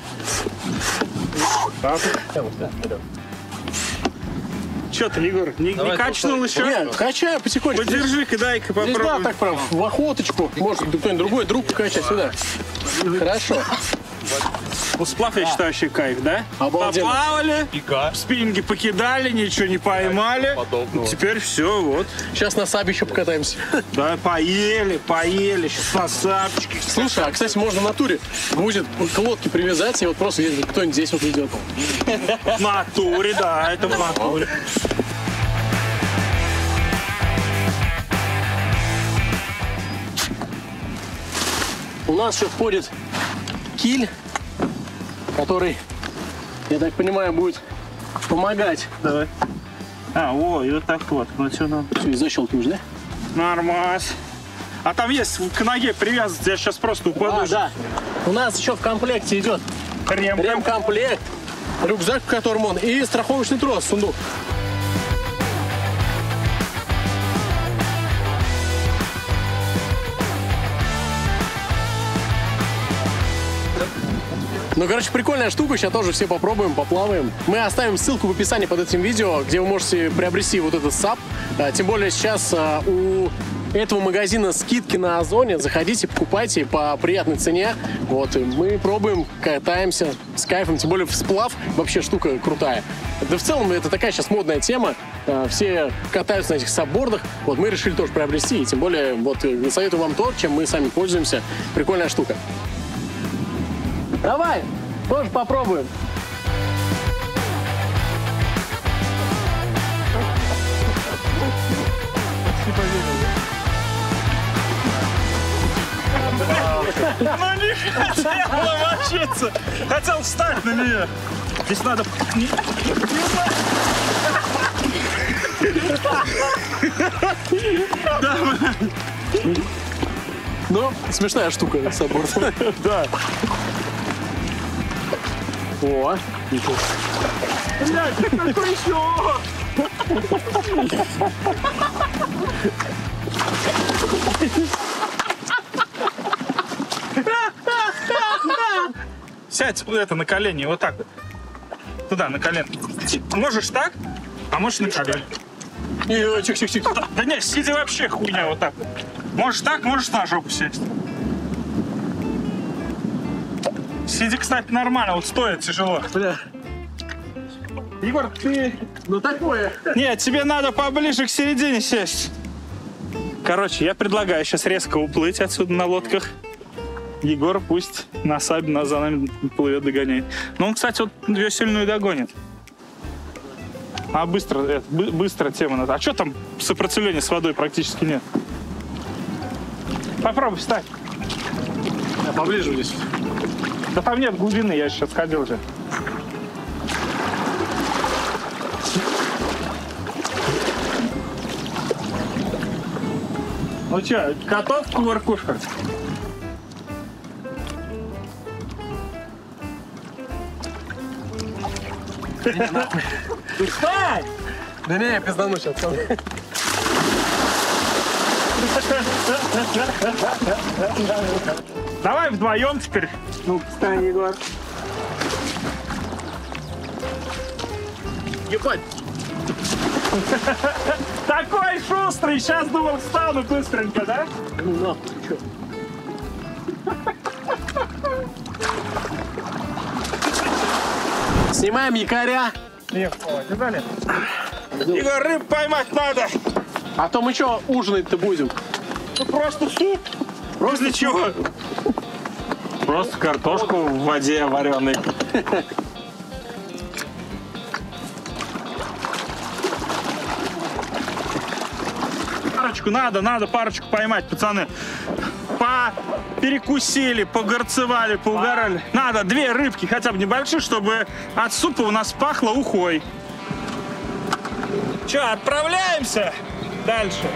Че ты, Егор, не качнул еще? Не, качаю потихонечку. Подержи-ка, дай-ка Здесь, да, попробуй. так прям в охоточку. Может, кто-нибудь другой друг качать сюда. Хорошо. Вот сплав, я считаю, вообще кайф, да? Обалденно. Поплавали, спиннинги покидали, ничего не поймали. Теперь все, вот. Сейчас на сабе еще покатаемся. Да, поели, сейчас на сапчики. Слушай, а, кстати, можно в натуре будет к лодке привязать, и вот просто кто-нибудь здесь вот идет. В натуре, да, это в натуре. У нас еще входит киль, который, я так понимаю, будет помогать. Давай. И вот так вот. Ну, что надо? Все, и защелкиваешь, да? Нормас. А там есть к ноге привязывать, я сейчас просто упаду. Да. У нас еще в комплекте идет ремкомплект, рюкзак, в котором он, и страховочный трос, сундук. Ну, короче, прикольная штука, сейчас тоже все попробуем, поплаваем. Мы оставим ссылку в описании под этим видео, где вы можете приобрести вот этот сап. Тем более сейчас у этого магазина скидки на Озоне. Заходите, покупайте по приятной цене. Вот, и мы пробуем, катаемся с кайфом. Тем более сплав вообще штука крутая. Да в целом это такая сейчас модная тема. Все катаются на этих сапбордах. Вот мы решили тоже приобрести. И тем более вот советую вам то, чем мы сами пользуемся. Прикольная штука. Давай, тоже попробуем. Ну не хотел мочиться. Хотел встать на нее. Здесь надо... Ну, смешная штука, сапборд. Да. О, Блядь, какой еще? Сядь это на колени, вот так. Туда, на колено. Можешь так, а можешь на колени. чих-чих-чих. Да нет, сиди вообще хуйня, вот так. Можешь так, можешь на жопу сесть. Сиди, кстати, нормально, вот стоя тяжело. Бля. Егор, ты... Ну такое. Нет, тебе надо поближе к середине сесть. Короче, я предлагаю сейчас резко уплыть отсюда на лодках. Егор пусть на сабе за нами плывет, догоняет. Но он, кстати, вот весельную догонит. А быстро тема надо. А что там сопротивления с водой практически нет? Попробуй встать. Я поближе здесь. Да там нет глубины, я сейчас ходил же. Ну что, готов к кувыркушкам? Встань! Да не, я пиздану сейчас. Давай вдвоем теперь. Ну, встань, Егор. Ебать. Такой шустрый, сейчас думал встану быстренько, да? Ну нахуй, ты чё? Снимаем якоря. Егор, рыб поймать надо. А то мы что ужинать-то будем? Ну, просто суп. Просто чего? Просто картошку в воде вареной. Парочку надо парочку поймать, пацаны. Перекусили, погорцевали, поугарали. Надо 2 рыбки, хотя бы небольшие, чтобы от супа у нас пахло ухой. Че, отправляемся дальше?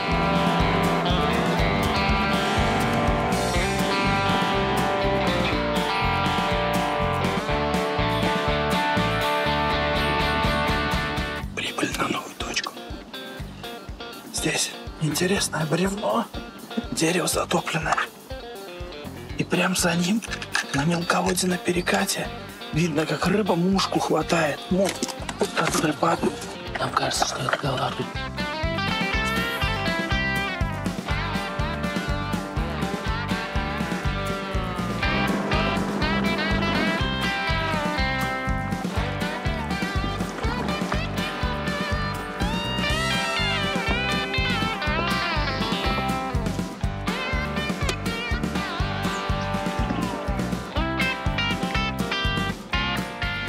Прибыли на новую точку. Здесь интересное бревно, дерево затопленное. И прям за ним на мелководье на перекате видно, как рыба мушку хватает. Который падает. Нам кажется, что это голова.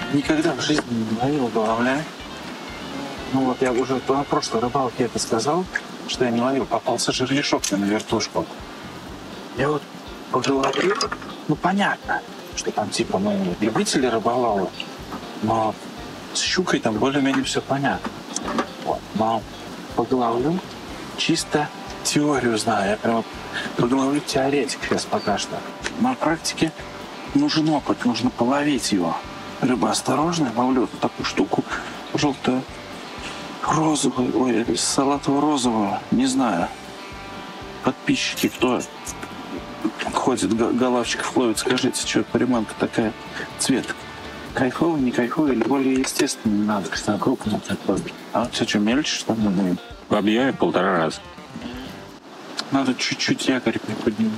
Никогда в жизни не ловил головля. Ну вот я уже на прошлой рыбалке это сказал, что я не ловил. Попался жеребешок на вертушку. Я вот по голове, ну понятно, что там типа мы любители рыболова, но с щукой там более-менее все понятно. Вот. Но по головлю чисто теорию знаю. Я прям по головлю теоретик сейчас пока что. На практике нужен опыт, нужно половить его. Рыба осторожная, ловлю такую штуку желтую, розовую, ой, салатово-розовую, не знаю. Подписчики, кто ходит, голавчиков ловит, скажите, что приманка такая, цвет кайфовый, не кайфовый, или более естественный не надо, что крупный такой. А вот все что, мельче, что ли? В объеме 1,5 раза. Надо чуть-чуть якорь приподнимать.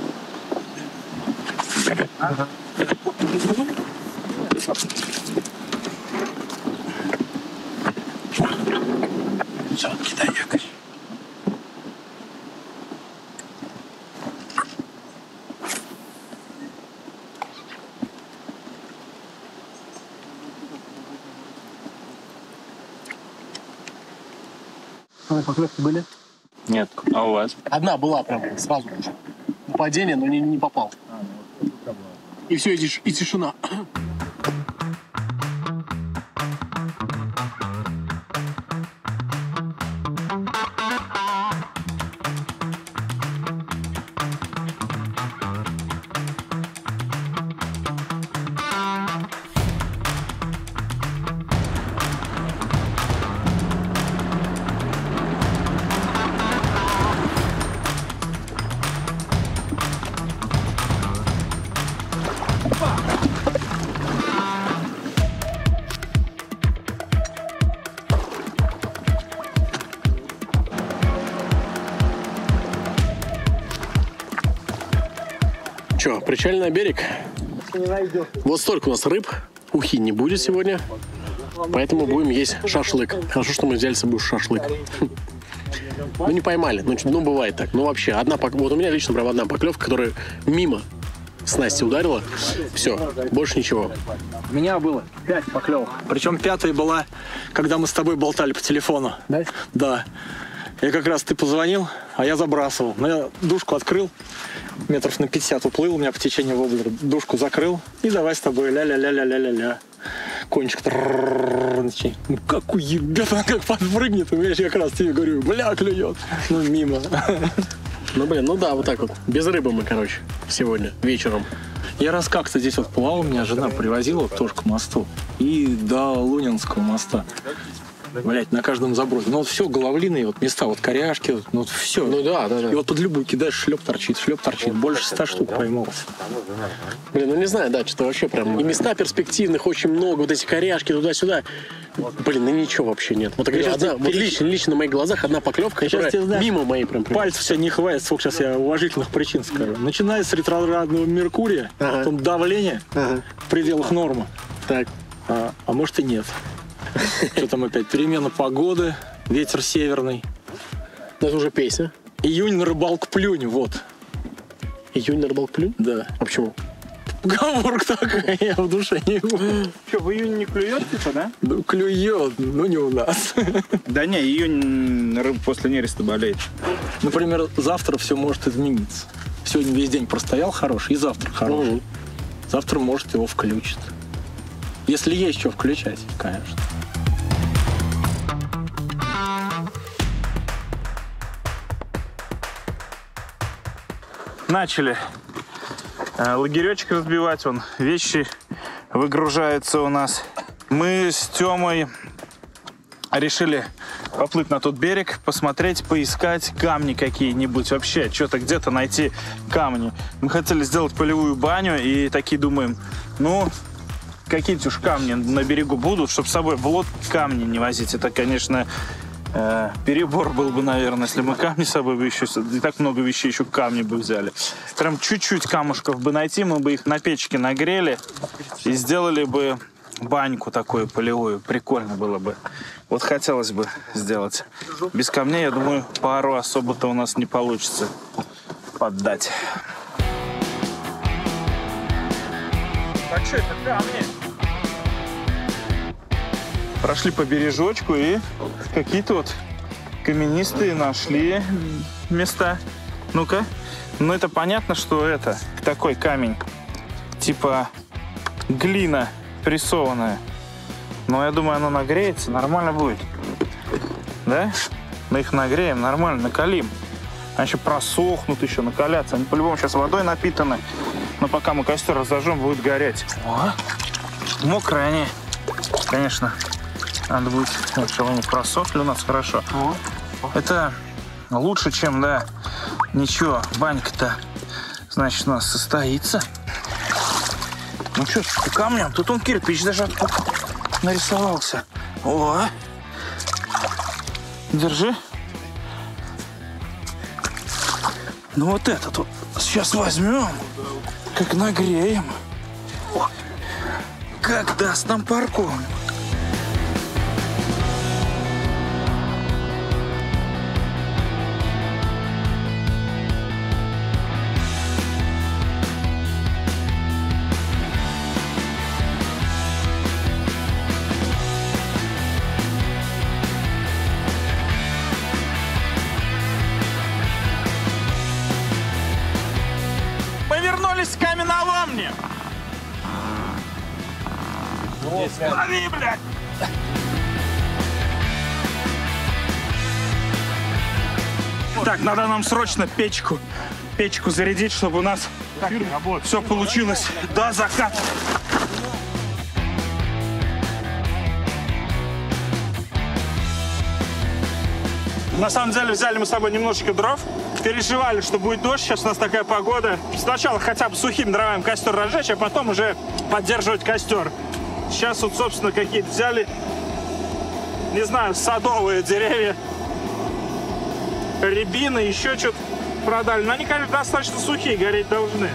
Все, кидай якорь. Поклевки были? Нет. А у вас? Одна была прям сразу. Падение, но не попал. И все, и тишина. Че, причалили на берег? Вот столько у нас рыб. Ухи не будет сегодня. Поэтому будем есть шашлык. Хорошо, что мы взяли с собой шашлык. Ну, не поймали. Ну, бывает так. Ну, вообще, вот у меня лично, прям одна поклевка, которая мимо снасти ударила. Все, больше ничего. У меня было 5 поклевок. Причем 5-я была, когда мы с тобой болтали по телефону. Да? Да. И как раз ты позвонил, а я забрасывал. Но я дужку открыл, метров на 50 уплыл у меня по течению воблера. Дужку закрыл и давай с тобой ля-ля-ля-ля-ля-ля-ля. Кончик. Ну как уебет, она как подпрыгнет. Я как раз тебе говорю, бля, клюет. Ну мимо. Ну, блин, ну да, вот так вот. Без рыбы мы, короче, сегодня вечером. Я раз как-то здесь вот плавал, меня жена привозила тоже к мосту. И до Лунинского моста. Блять, на каждом забросе. Ну вот все, головлиные вот места, вот коряшки, вот, ну вот все. Ну да. И вот под любую кидаешь, шлеп торчит. Больше 100 штук поймал. Блин, ну не знаю, да, что-то вообще прям... И места перспективных очень много, вот эти коряшки туда-сюда. Блин, ну ничего вообще нет. Вот, вот лично на моих глазах одна поклевка, которая мимо моей прям... Пальцев все не хватит, сколько сейчас я уважительных причин скажу. Начиная с ретроградного Меркурия, потом давление в пределах нормы. Так. А может и нет. Что там опять? Перемена погоды, ветер северный. Это уже песня. Июнь на рыбалку плюнь, вот. Июнь на рыбалку плюнь? Да. А почему? Поговорка такая, я в душе не его. Что, в июне не клюет, типа, да? Ну, клюет, но не у нас. Да не, июнь рыба после нереста болеет. Например, завтра все может измениться. Сегодня весь день простоял хороший, и завтра хороший. Завтра, может, его включит. Если есть что включать, конечно. Начали лагеречек разбивать, вещи выгружаются у нас. Мы с Тёмой решили поплыть на тот берег, посмотреть, поискать камни какие-нибудь вообще, что-то где-то найти камни. Мы хотели сделать полевую баню и такие думаем, ну, какие-то уж камни на берегу будут, чтобы с собой в лодке камни не возить. Это, конечно, перебор был бы, наверное, если мы камни с собой бы еще... И так много вещей еще камни бы взяли. Прям чуть-чуть камушков бы найти, мы бы их на печке нагрели и сделали бы баньку такую полевую. Прикольно было бы. Вот хотелось бы сделать. Без камней, я думаю, пару особо-то у нас не получится поддать. Так что это камни? Прошли по бережочку и какие-то вот каменистые нашли места. Ну-ка. Ну, это понятно, что это такой камень. Типа глина прессованная. Но я думаю, оно нагреется, нормально будет. Да? Мы их нагреем, нормально, накалим. Они еще просохнут, еще накалятся. Они по-любому сейчас водой напитаны. Но пока мы костер разожжем, будет гореть. О, мокрые они, конечно. Надо будет, чтобы они просохли у нас хорошо. Это лучше, чем, да, ничего, банька-то, значит, у нас состоится. Ну что, по камням? Тут он кирпич даже нарисовался. О! Держи. Ну вот этот вот сейчас возьмем, как нагреем. О, как даст нам парку. Вернулись с каменоломни. Лови, блядь! Так, надо нам срочно печку зарядить, чтобы у нас все получилось до заката. На самом деле взяли мы с собой немножечко дров. Переживали, что будет дождь. Сейчас у нас такая погода. Сначала хотя бы сухим дровами костер разжечь, а потом уже поддерживать костер. Сейчас вот, собственно, какие-то взяли, не знаю, садовые деревья, рябины, еще что-то продали. Но они, конечно, достаточно сухие, гореть должны.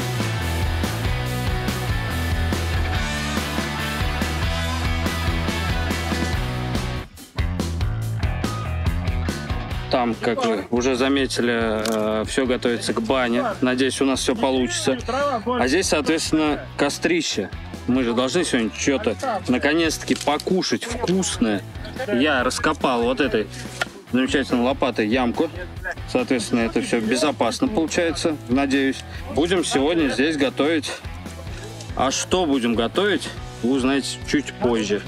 Там, как вы уже заметили, все готовится к бане. Надеюсь, у нас все получится. А здесь, соответственно, кострище. Мы же должны сегодня что-то, наконец-таки, покушать вкусное. Я раскопал вот этой замечательной лопатой ямку. Соответственно, это все безопасно получается, надеюсь. Будем сегодня здесь готовить. А что будем готовить, вы узнаете чуть позже.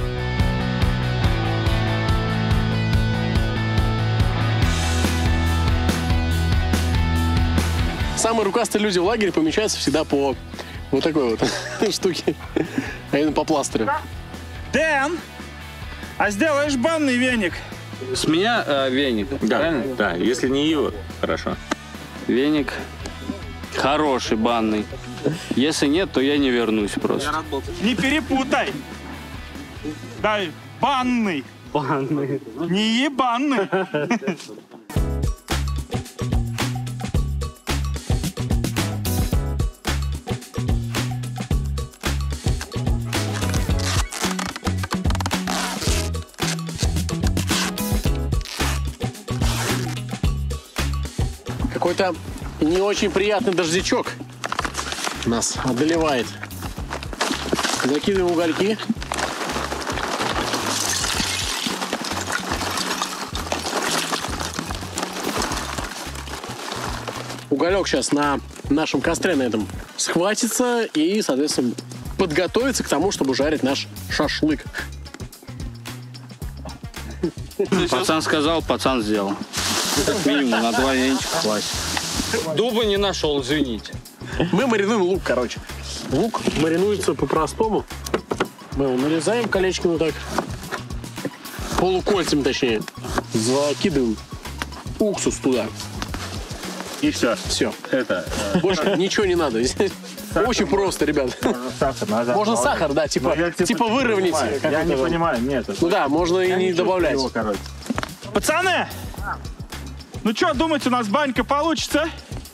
Самые рукастые люди в лагере помечаются всегда по вот такой вот штуке, а именно по пластырю. Дэн, а сделаешь банный веник? С меня веник, Да, правильно? да, если не его, хорошо. Веник хороший, банный. Если нет, то я не вернусь просто. Не перепутай. Дай банный. Банный. Не ебанный. Какой-то не очень приятный дождичок нас одолевает. Закидываем угольки. Уголек сейчас на нашем костре на этом схватится и, соответственно, подготовится к тому, чтобы жарить наш шашлык. Пацан сказал, пацан сделал. Как минимум на 2 венчика хватит. Дуба не нашел, извините. Мы маринуем лук, короче. Лук маринуется по-простому. Мы его нарезаем колечками вот так. Полукольцами, точнее. Закидываем уксус туда. И все. Все. Это... Больше ничего не надо. Очень просто, ребят. Сахар надо. Можно сахар, да, типа выровняйте. Я не понимаю, нет. Ну да, можно и не добавлять. Пацаны, ну что, думаете, у нас банька получится?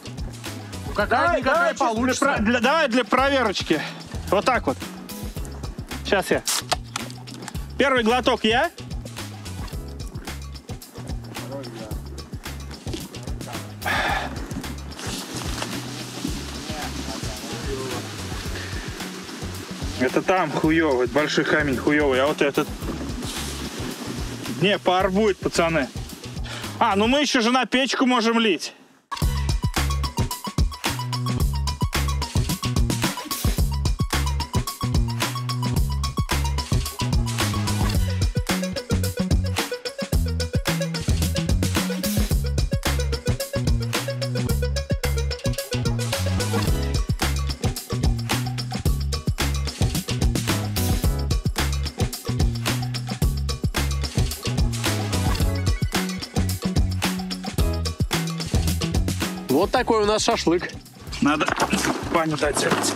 Какая получится. Давай для проверочки. Вот так вот. Сейчас я. Первый глоток я. Это там хуёвый, большой камень хуёвый, а вот этот Не, пар будет, пацаны. А, ну мы еще же на печку можем лить. Вот такой у нас шашлык. Надо баню доделать.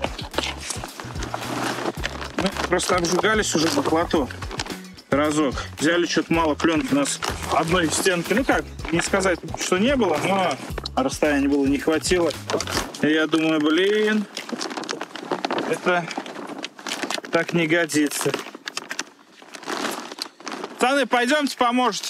Мы просто обжигались уже по плоту разок. Взяли что-то мало пленки, у нас одной стенки. Ну как, не сказать, что не было, но расстояния было не хватило. И я думаю, блин, это так не годится. Пацаны, пойдемте, поможете.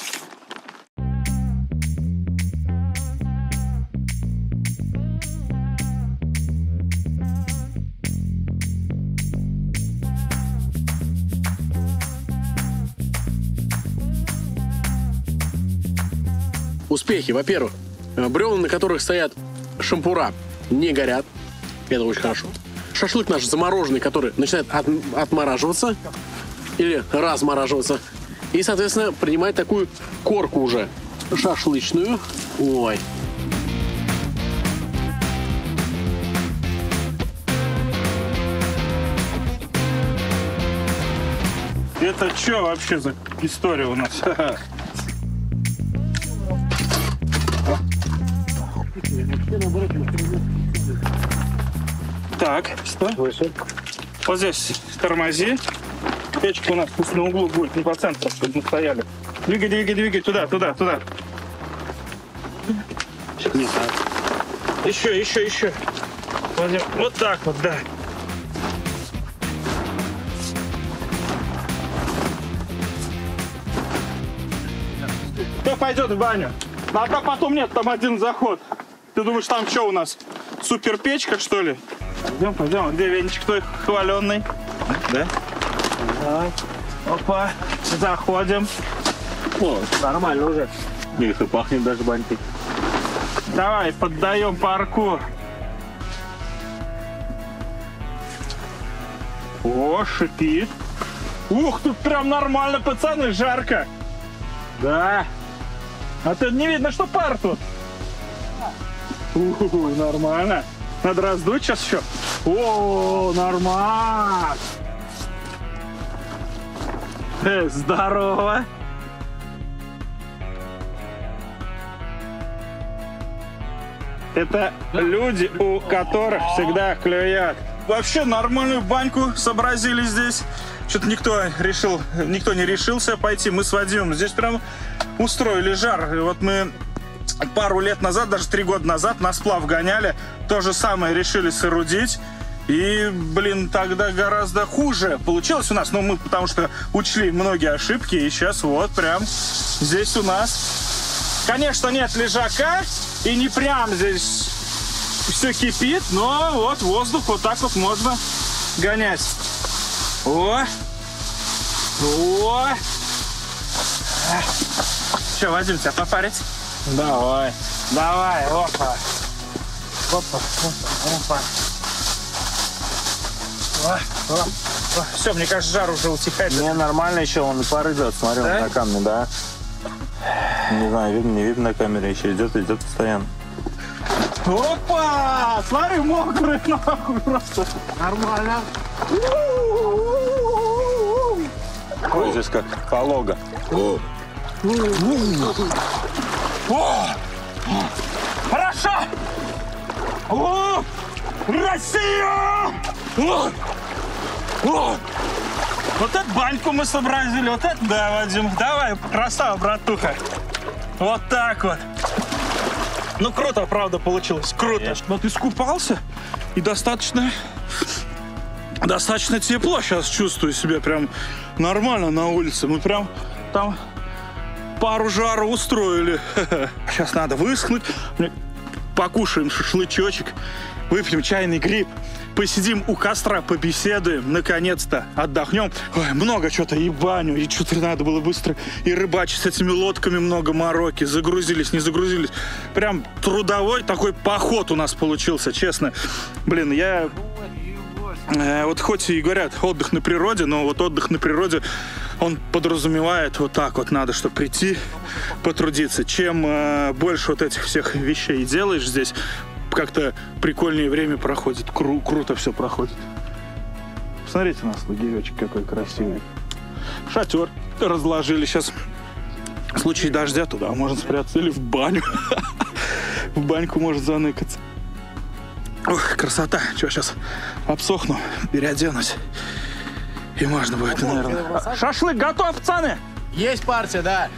Успехи. Во-первых, бревна, на которых стоят шампура, не горят. Это очень хорошо. Шашлык наш замороженный, который начинает отмораживаться или размораживаться. И, соответственно, принимает такую корку уже шашлычную. Ой. Это что вообще за история у нас? Так, стой. Вот здесь тормози. Печка у нас пусть на углу будет, не по центру, чтобы мы стояли. Двигай, двигай, двигай, туда, туда, туда. Еще, еще, еще. Вот так вот, да. Кто пойдет в баню? А то потом нет, там один заход. Ты думаешь, там что у нас? Супер печка, что ли? Пойдем, пойдем. Где венчик твой хваленный? Да? Так. Опа. Заходим. О, нормально уже. Их и пахнет даже банькой. Давай, поддаем парку. О, шипит. Ух, тут прям нормально, пацаны, жарко. Да. А тут не видно, что пар тут. Нормально. Надо раздуть сейчас еще. О, нормально. Здорово. Это люди, у которых всегда клюют. Вообще нормальную баньку сообразили здесь. Что-то никто не решился пойти. Мы с Вадимом здесь прям устроили жар. И вот мы пару лет назад, даже 3 года назад на сплав гоняли. То же самое решили соорудить. И, блин, тогда гораздо хуже получилось у нас. Но мы потому что учли многие ошибки. И сейчас вот прям здесь у нас, конечно, нет лежака. И не прям здесь все кипит. Но вот воздух вот так вот можно гонять. О! О! Че, Вадим, тебя попарить? Давай. Давай, опа. Опа, опа, опа. Все, мне кажется, жар уже утихает. Не, нормально еще, он пар идет, смотри, Да? он на камне, да. Не знаю, видно, не видно на камере, еще идет постоянно. Опа! Смотри, мокрый нахуй просто. Нормально. Ой, здесь как полога. О! Хорошо! О! Россия! О! О! Вот эту баньку мы сообразили, вот это да, Вадим. Давай, красава, братуха. Вот так вот. Ну, круто, правда, получилось. Круто. Вот искупался, и достаточно тепло сейчас чувствую себя. Прям нормально на улице. Мы прям там пару жару устроили. Сейчас надо высохнуть. Покушаем шашлычочек. выпьем чайный гриб, посидим у костра, побеседуем, наконец-то отдохнем. Ой, много что-то, и баню, и что-то надо было быстро, и рыбачить с этими лодками, много мороки, загрузились, не загрузились. Прям трудовой такой поход у нас получился, честно. Блин, я... Вот хоть и говорят отдых на природе, но вот отдых на природе, он подразумевает вот так вот, надо, чтобы прийти, потрудиться. Чем больше вот этих всех вещей делаешь здесь, как-то прикольнее время проходит, круто все проходит. Посмотрите у нас лагеречек какой красивый. Шатер разложили. Сейчас в случае дождя туда можно спрятаться или в баню. В баньку может заныкаться. Ох, красота. Что, сейчас обсохну, переоденусь. И можно будет, наверное. Шашлык готов, пацаны? Есть партия, да.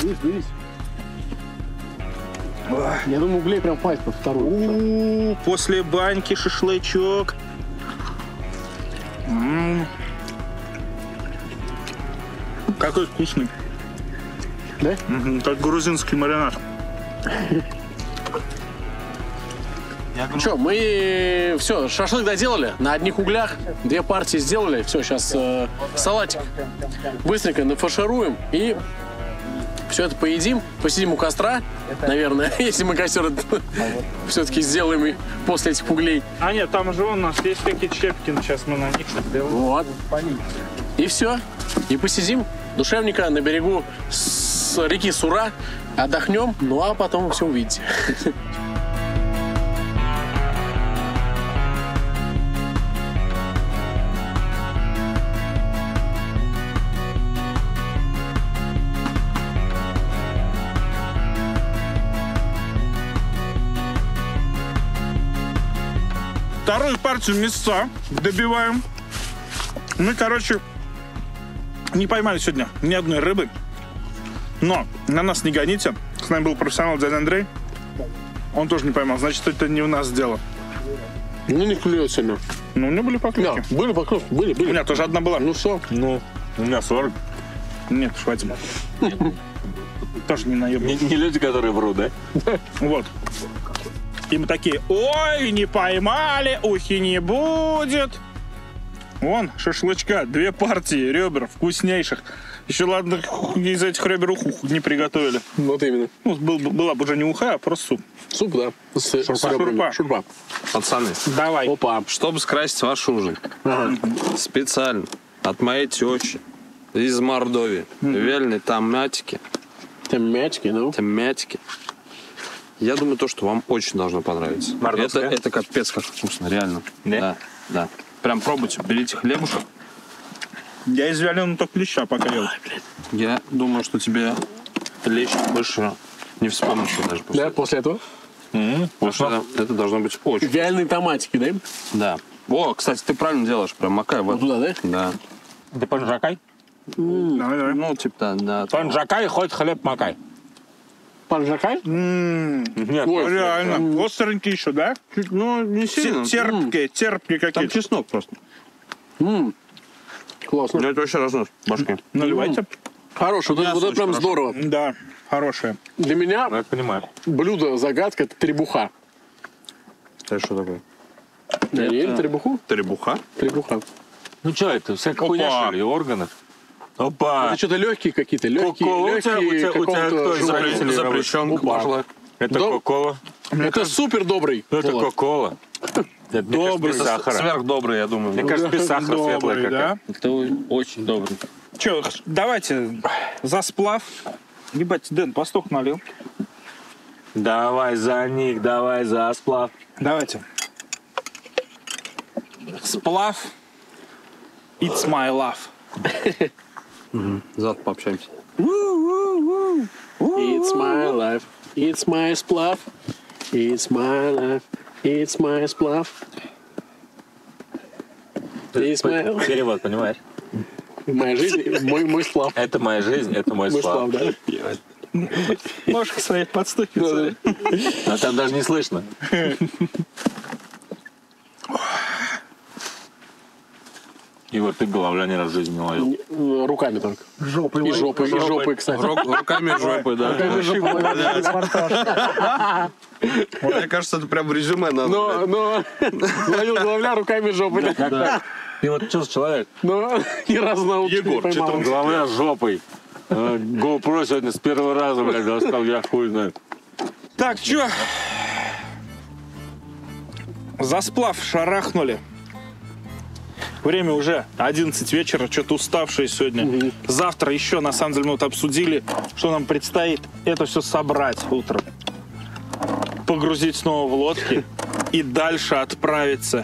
Я думаю, углей прям пасть по вторую. После баньки шашлычок. Какой вкусный. Да? Как грузинский маринад. Что, мы все, шашлык доделали на одних углях, 2 партии сделали. Все, сейчас салатик быстренько нафаршируем и все это поедим, посидим у костра, наверное, если мы костер все-таки сделаем и после этих углей. А нет, там же у нас есть какие-то щепки, сейчас мы на них сделаем. Вот. И все. И посидим душевненько на берегу с реки Сура, отдохнем, ну а потом вы все увидите. Вторую партию мяса добиваем. Мы, короче, не поймали сегодня ни одной рыбы. Но на нас не гоните. С нами был профессионал дядя Андрей. Он тоже не поймал. Значит, это не у нас дело. Ну, не клюет сильно. Ну, у меня были поклевки. Да, были поклевки, были. У меня тоже одна была. Ну, все. Ну, у меня 40. Нет, хватит. Тоже не наебнут. Не люди, которые врут, да? Вот. И мы такие, ой, не поймали, ухи не будет. Вон, шашлычка, 2 партии ребер вкуснейших. Еще, ладно, из этих ребер уху не приготовили. Вот именно. Ну, была бы уже не уха, а просто суп. Суп, да. Шурпа. Шурпа. Пацаны, Давай. Опа. чтобы скрасить ваш ужин, специально от моей тещи из Мордовии, вяленые томатики, томатики. Я думаю, то, что вам очень должно понравиться. Это капец как вкусно, реально. Да. Прям пробуйте, берите хлебушек. Я из вяленого только леща пока ел. Я думаю, что тебе лещ больше не вспомнишь даже после. Да, после этого? Потому что это должно быть очень. Вяленые томатики, да? Да. О, кстати, ты правильно делаешь, прям макай в это. Туда, да? Да. Ты понжакай? Давай. Ну, типа, да. Понжакай, хоть хлеб макай. Панжакай? Нет, Ой, Реально. Остренький еще, да? Ну, не сильно. Терпкие Там какие-то. чеснок просто. Классно. Ну, это вообще разнос башки. Наливайте. Хороший, вот это прям здорово. Да, хорошие. Для меня я понимаю. блюдо-загадка — это требуха. Это что такое? Не ели требуху? Требуха? Требуха. Ну что это, всякая хуйня, что ли, органы? Опа! Это что-то легкие какие-то, Кока-кола. У тебя кто животного. Запрещен Опа. пошла. Это Да. кока-кола. Это супер добрый. Это Влад. кока-кола. Это Добрый. без сахара. Сверхдобрый, я думаю. Мне кажется, без сахара светлая Добрый, какая. да? Это очень добрый. Че, давайте за сплав. Ебать, Дэн, пастух налил. Давай за них, давай за сплав. Давайте. Сплав. It's my love. Завтра пообщаемся. It's my life. It's my splav. It's my life. It's my splav. It's my... Перевод, понимаешь? Моя жизнь, мой сплав. Это моя жизнь, это мой Мой сплав. сплав, да? Ножка своей подстукивает. А там даже не слышно. И Егор, ты головля ни разу в жизни не ловил. Руками только. Жопой. И жопой, кстати. Руками жопы, да. Мне кажется, это прям резюме надо. Но ловил головля руками жопой. Ты вот что за человек? Но ни разу на утро не поймал. Головля жопой. GoPro сегодня с первого раза, блядь, достал, я хуй знаю. Так, чё? За сплав шарахнули. Время уже 11 вечера, что-то уставшие сегодня. Завтра еще, на самом деле, мы вот обсудили, что нам предстоит это все собрать утром. Погрузить снова в лодки и дальше отправиться.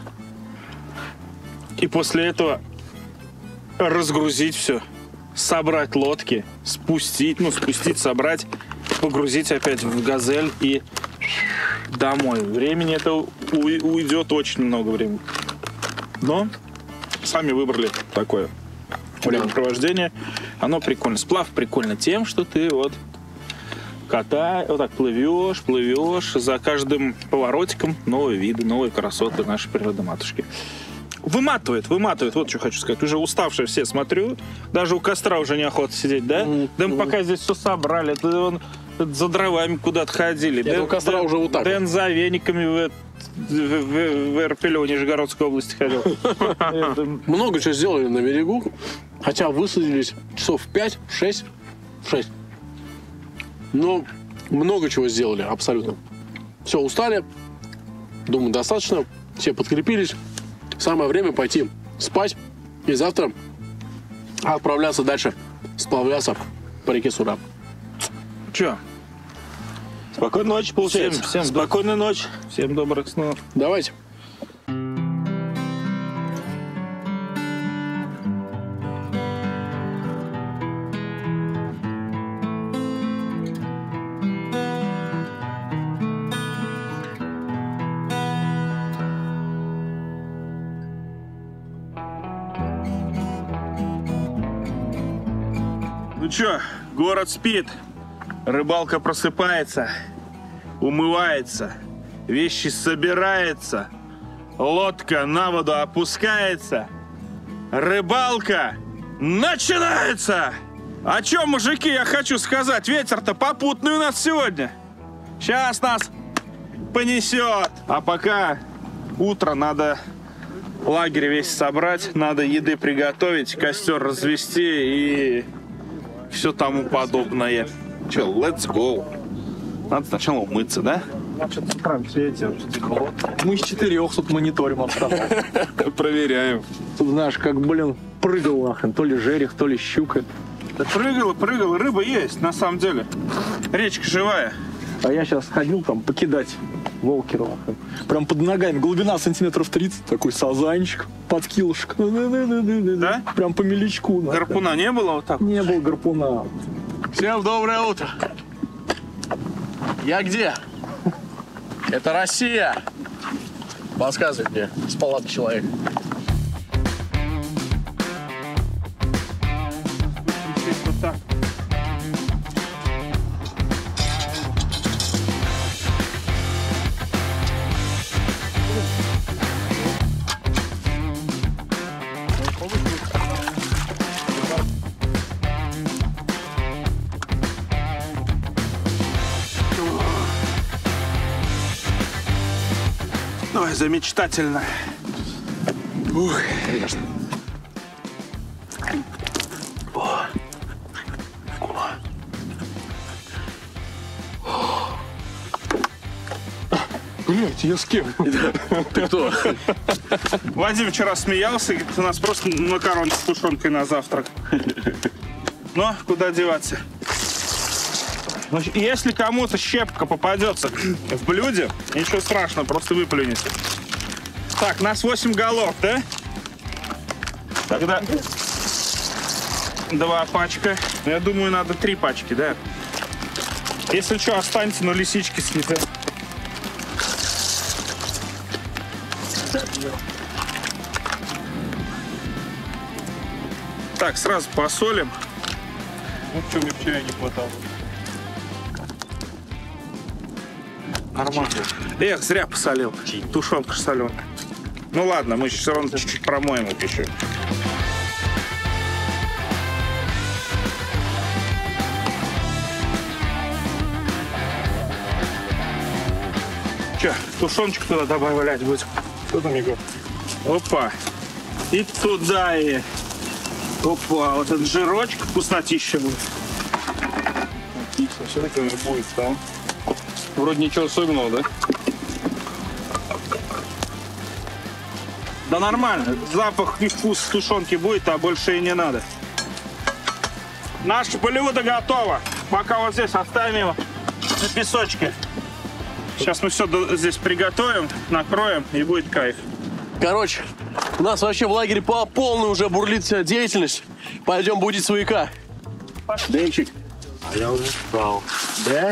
И после этого разгрузить все, собрать лодки, спустить, собрать, погрузить опять в газель и домой. Времени это уйдет очень много времени. Но сами выбрали такое времяпровождение. Оно прикольно. Сплав прикольно тем, что ты вот вот так плывешь, за каждым поворотиком новые виды, новые красоты нашей природы матушки. Выматывает, вот что хочу сказать. Уже уставшие все, смотрю, даже у костра уже неохота сидеть, да? Да мы пока здесь все собрали, за дровами куда-то ходили. У костра уже вот так. Дэн за вениками в Эрпелево, Нижегородской области ходил. Много чего сделали на берегу, хотя высадились часов в 5-6. Но много чего сделали, абсолютно. Все, устали, думаю, достаточно, все подкрепились. Самое время пойти спать и завтра отправляться дальше, сплавляться по реке Сура. Че? Спокойной ночи, получается. Всем спокойной ночи. Всем добрых снов. Давайте. Ну чё, город спит, рыбалка просыпается, умывается, вещи собирается, лодка на воду опускается, рыбалка начинается! О чем, мужики, я хочу сказать, ветер-то попутный у нас сегодня. Сейчас нас понесет. А пока утро, надо лагерь весь собрать, надо еды приготовить, костер развести и все тому подобное. Че, let's go. Надо сначала умыться, да? Что-то с утра мы с 4 тут мониторим обстановку. Проверяем. Тут, знаешь, как, прыгал нахрен. То ли жерех, то ли щука. Да прыгала, рыба есть, на самом деле. Речка живая. А я сейчас ходил там покидать волкеров. Прям под ногами, глубина сантиметров 30, такой сазанчик, подкилушек. Да? Прям по мелечку. Гарпуна не было вот так? Не было гарпуна. Всем доброе утро. Я где? Это Россия. Подсказывай мне, с палатой человек. Вот так. Ой, замечательно. Ух. Конечно. Блять, я с кем? Ты кто? Вадим вчера смеялся, говорит, у нас просто макароны с тушенкой на завтрак. Но куда деваться? Если кому-то щепка попадется в блюде, ничего страшного, просто выплюните. Так, нас 8 голов, да? Тогда 2 пачка. Я думаю, надо 3 пачки, да? Если что, останется, но лисички съедят. Так, сразу посолим. Ну, что мне вчера не хватало. Нормально. Эх, зря посолил. Тушенка соленая. Ну ладно, мы все равно чуть-чуть промоем их еще. что, тушеночку туда добавлять будем. Что там, Егор? Опа. И туда и... Опа, вот этот жирочек вкуснотища будет. Отлично, все-таки будет там. Вроде ничего особенного, да? Да нормально. Запах и вкус тушенки будет, а больше и не надо. Наше блюдо готово. Пока вот здесь оставим его на песочке. Сейчас мы все здесь приготовим, накроем, и будет кайф. Короче, у нас вообще в лагере по полной уже бурлит вся деятельность. Пойдем будить свояка. Денчик. А я уже встал. Да?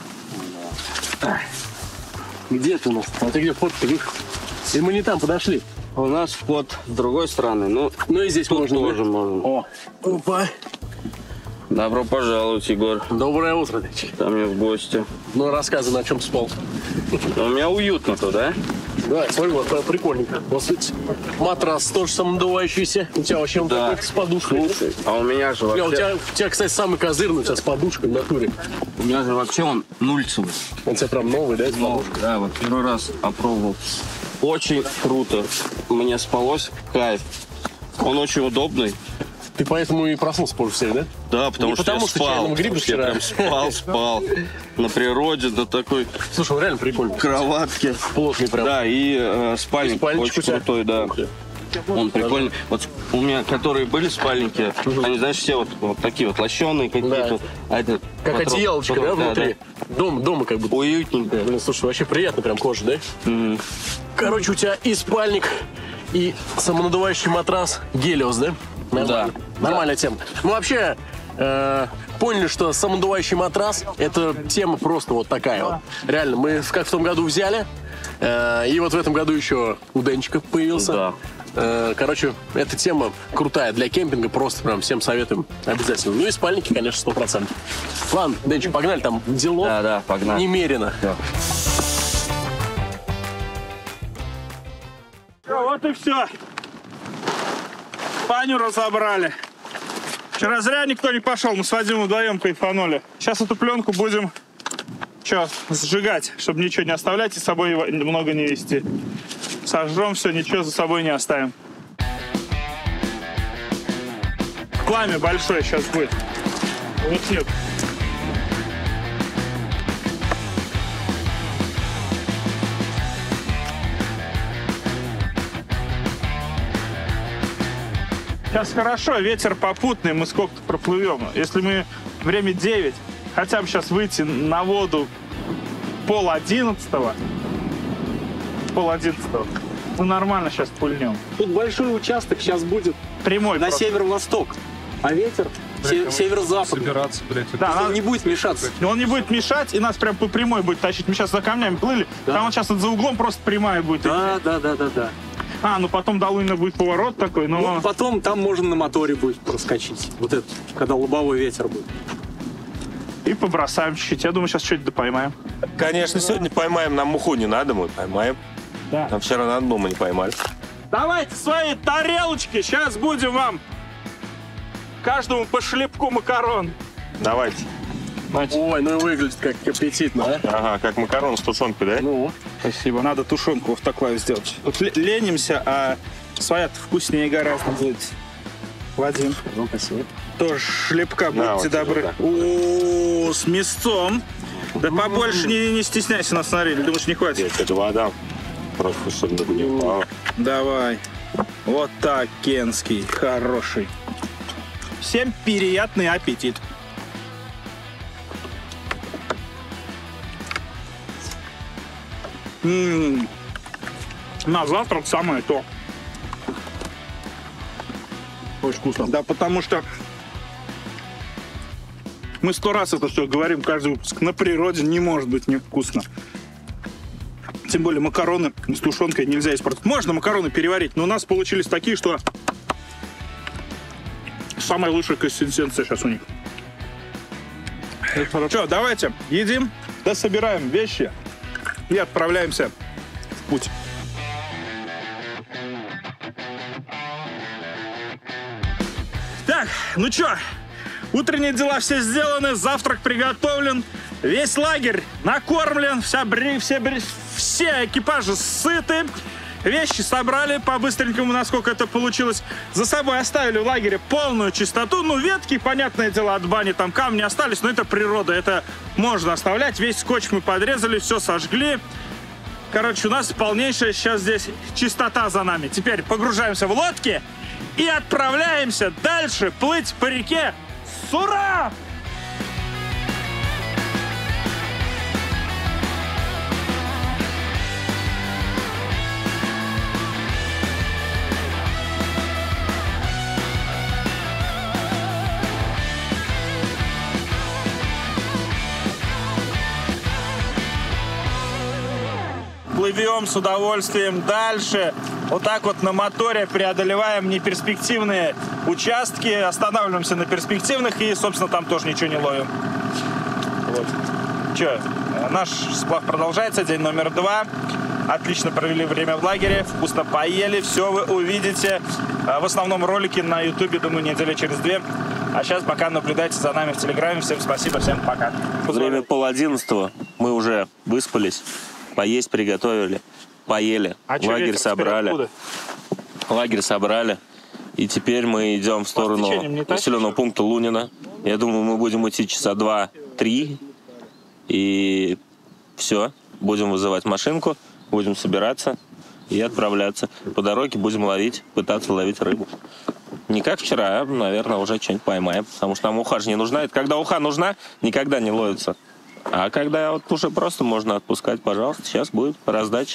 Где ты у нас? А ты где вход-то? И мы не там подошли. У нас вход с другой стороны. Ну и здесь можно. Тоже можно. О, опа. Добро пожаловать, Егор. Доброе утро, Денчик. Ко мне в гости. Ну, рассказывай, на чем спал. У меня уютно тут, да? Да, смотри, вот прикольненько. Вот матрас тоже самонадувающийся. У тебя вообще он такой с подушкой. Слушай, а у меня же вообще... У тебя, кстати, самый козырный, у тебя с подушкой в натуре. У меня же вообще он нульцевый. Он тебя прям новый, да, с подушкой? Да, вот первый раз опробовал. Очень круто. Мне спалось кайф. Он очень удобный. Ты поэтому и проснулся позже всех, да? Да, потому что я спал. Я прям спал. На природе, да такой... Слушай, он реально прикольный. Кроватки. Плотный прям. Да, и спальник очень крутой, да. Он прикольный. Вот у меня, которые были спальники, они, знаешь, все вот такие вот лощеные какие-то. Да. А этот как одеялочко, да, внутри? Да. Дома как будто. Уютненько. Блин, слушай, вообще приятно прям кожа, да? Короче, у тебя и спальник, и самонадувающий матрас Гелиос, да? Нормально. Да. Нормальная тема. Мы вообще поняли, что самонадувающий матрас — это тема просто вот такая вот. Реально, мы как в том году взяли, и вот в этом году еще у Денчика появился. Да. Короче, эта тема крутая для кемпинга, просто прям всем советуем обязательно. Ну и спальники, конечно, 100%. Ладно, Денчик, погнали, там делов Да, погнали. немерено. Да. Вот и все. Паню разобрали. Вчера зря никто не пошел, мы с Вадимом вдвоем кайфанули. Сейчас эту пленку будем сжигать, чтобы ничего не оставлять и с собой много не везти. Сожжем все, ничего за собой не оставим. Пламя большое сейчас будет. Вот нет. Сейчас хорошо, ветер попутный, мы сколько-то проплывем. Если мы время 9, хотя бы сейчас выйти на воду 10:30, мы нормально сейчас пульнем. Тут большой участок сейчас будет Прямой на просто. северо-восток, а ветер северо-запад. Собираться, блядь. Да, Он не будет мешаться. он не будет мешать, и нас прям по прямой будет тащить. Мы сейчас за камнями плыли, там вот сейчас вот за углом просто прямая будет. Да. А, ну потом до Луны будет поворот такой, но... Ну, потом там можно на моторе будет проскочить. Вот это, когда лобовой ветер будет. И побросаем чуть-чуть. Я думаю, сейчас что-то допоймаем. Конечно, сегодня поймаем. Нам муху не надо, мы поймаем. Да. Нам вчера надо было, мы не поймали. Давайте свои тарелочки. Сейчас будем вам каждому по шлепку макарон. Давайте. Ой, ну и выглядит как аппетитно, а? Ага, как макарон с тушенкой, да? Ну, Спасибо. Надо тушенку в такую сделать. Тут ленимся, а своя-то вкуснее гораздо будет. Вадим. ну спасибо. Тоже шлепка, Да, будьте вот добры. сюда. О, с мясцом. Да побольше не стесняйся нас смотреть. Думаешь, не Я хватит? тебе два дам. Просто чтобы не упало. Давай. Вот так, Кенский. Хороший. Всем приятный аппетит. На завтрак самое то. Очень вкусно. Да, потому что мы 100 раз это все говорим, каждый выпуск. На природе не может быть невкусно. Тем более макароны с тушенкой нельзя испортить. Можно макароны переварить, но у нас получились такие, что самая лучшая консистенция сейчас у них. Что, давайте едим, да собираем вещи и отправляемся в путь. Так, ну что, утренние дела все сделаны, завтрак приготовлен, весь лагерь накормлен, все экипажи сыты. Вещи собрали по-быстренькому, насколько это получилось. За собой оставили в лагере полную чистоту. Ну, ветки, понятное дело, от бани там камни остались, но это природа, это можно оставлять. Весь скотч мы подрезали, все сожгли. Короче, у нас полнейшая сейчас здесь чистота за нами. Теперь погружаемся в лодки и отправляемся дальше плыть по реке Сура! Плывем с удовольствием дальше. Вот так вот на моторе преодолеваем неперспективные участки, останавливаемся на перспективных и, собственно, там тоже ничего не ловим. Вот. Че, наш сплав продолжается, день номер 2. Отлично провели время в лагере, вкусно поели, все вы увидите в основном ролике на ютубе, думаю, недели через 2. А сейчас пока наблюдайте за нами в Телеграме. Всем спасибо, всем пока. Время 10:30, мы уже выспались. Поесть приготовили, поели, лагерь собрали. Лагерь собрали. И теперь мы идем в сторону населенного пункта Лунина. Я думаю, мы будем идти часа 2-3. И все. Будем вызывать машинку, будем собираться и отправляться. По дороге будем ловить, пытаться ловить рыбу. Не как вчера, а, наверное, уже что-нибудь поймаем. Потому что нам уха же не нужна. Это когда уха нужна, никогда не ловится. А когда вот уже просто можно отпускать, пожалуйста, сейчас будет раздача.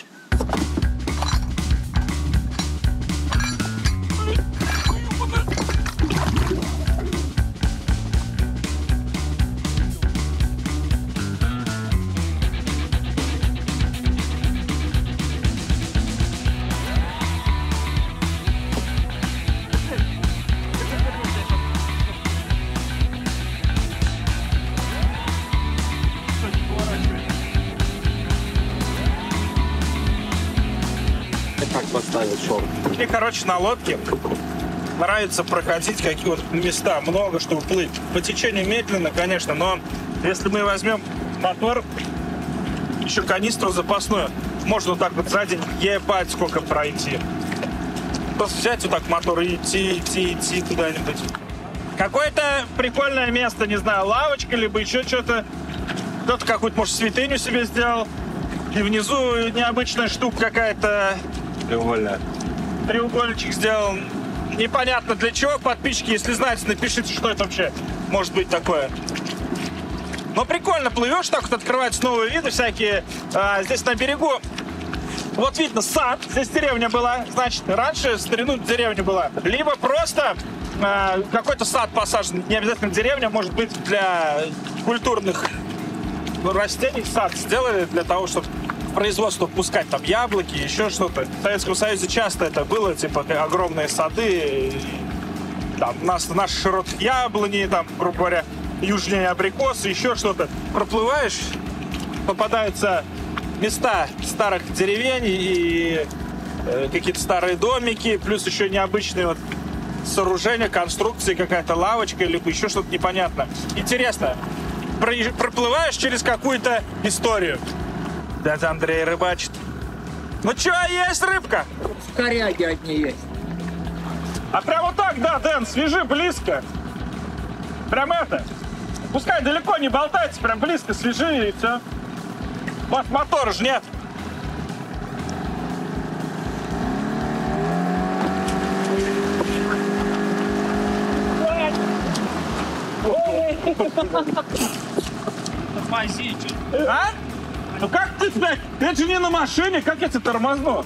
И, короче, на лодке нравится проходить какие вот места, много, чтобы плыть. По течению медленно, конечно, но если мы возьмем мотор, еще канистру запасную, можно вот так вот за день ебать сколько пройти. Просто взять вот так мотор и идти куда-нибудь. Какое-то прикольное место, не знаю, лавочка, либо еще что-то. Кто-то какую-то, может, святыню себе сделал. И внизу необычная штука какая-то. Треугольничек сделан. Непонятно для чего. Подписчики, если знаете, напишите, что это вообще может быть такое. Но прикольно, плывешь, так вот открываются новые виды всякие. Здесь на берегу, вот видно сад. Здесь деревня была. Значит, раньше в старину деревня была. Либо просто какой-то сад посажен. Не обязательно деревня, может быть для культурных растений сад сделали для того, чтобы производство пускать там яблоки, еще что-то. В Советском Союзе часто это было, типа огромные сады, там наши широкие яблони, там, грубо говоря, южнее абрикосы, еще что-то. Проплываешь, попадаются места старых деревень и какие-то старые домики, плюс еще необычные вот сооружения, конструкции, какая-то лавочка или еще что-то непонятное. Интересно, проплываешь через какую-то историю. Дядя Андрей рыбачит. Ну чё, есть рыбка? Коряги одни есть. А прям вот так, да, Дэн, свяжи близко. Прям это. Пускай далеко не болтается, прям близко свяжи и все. Вот мотора же нет. А? Ну как ты, блядь? Ты же не на машине, как я тебя тормозну?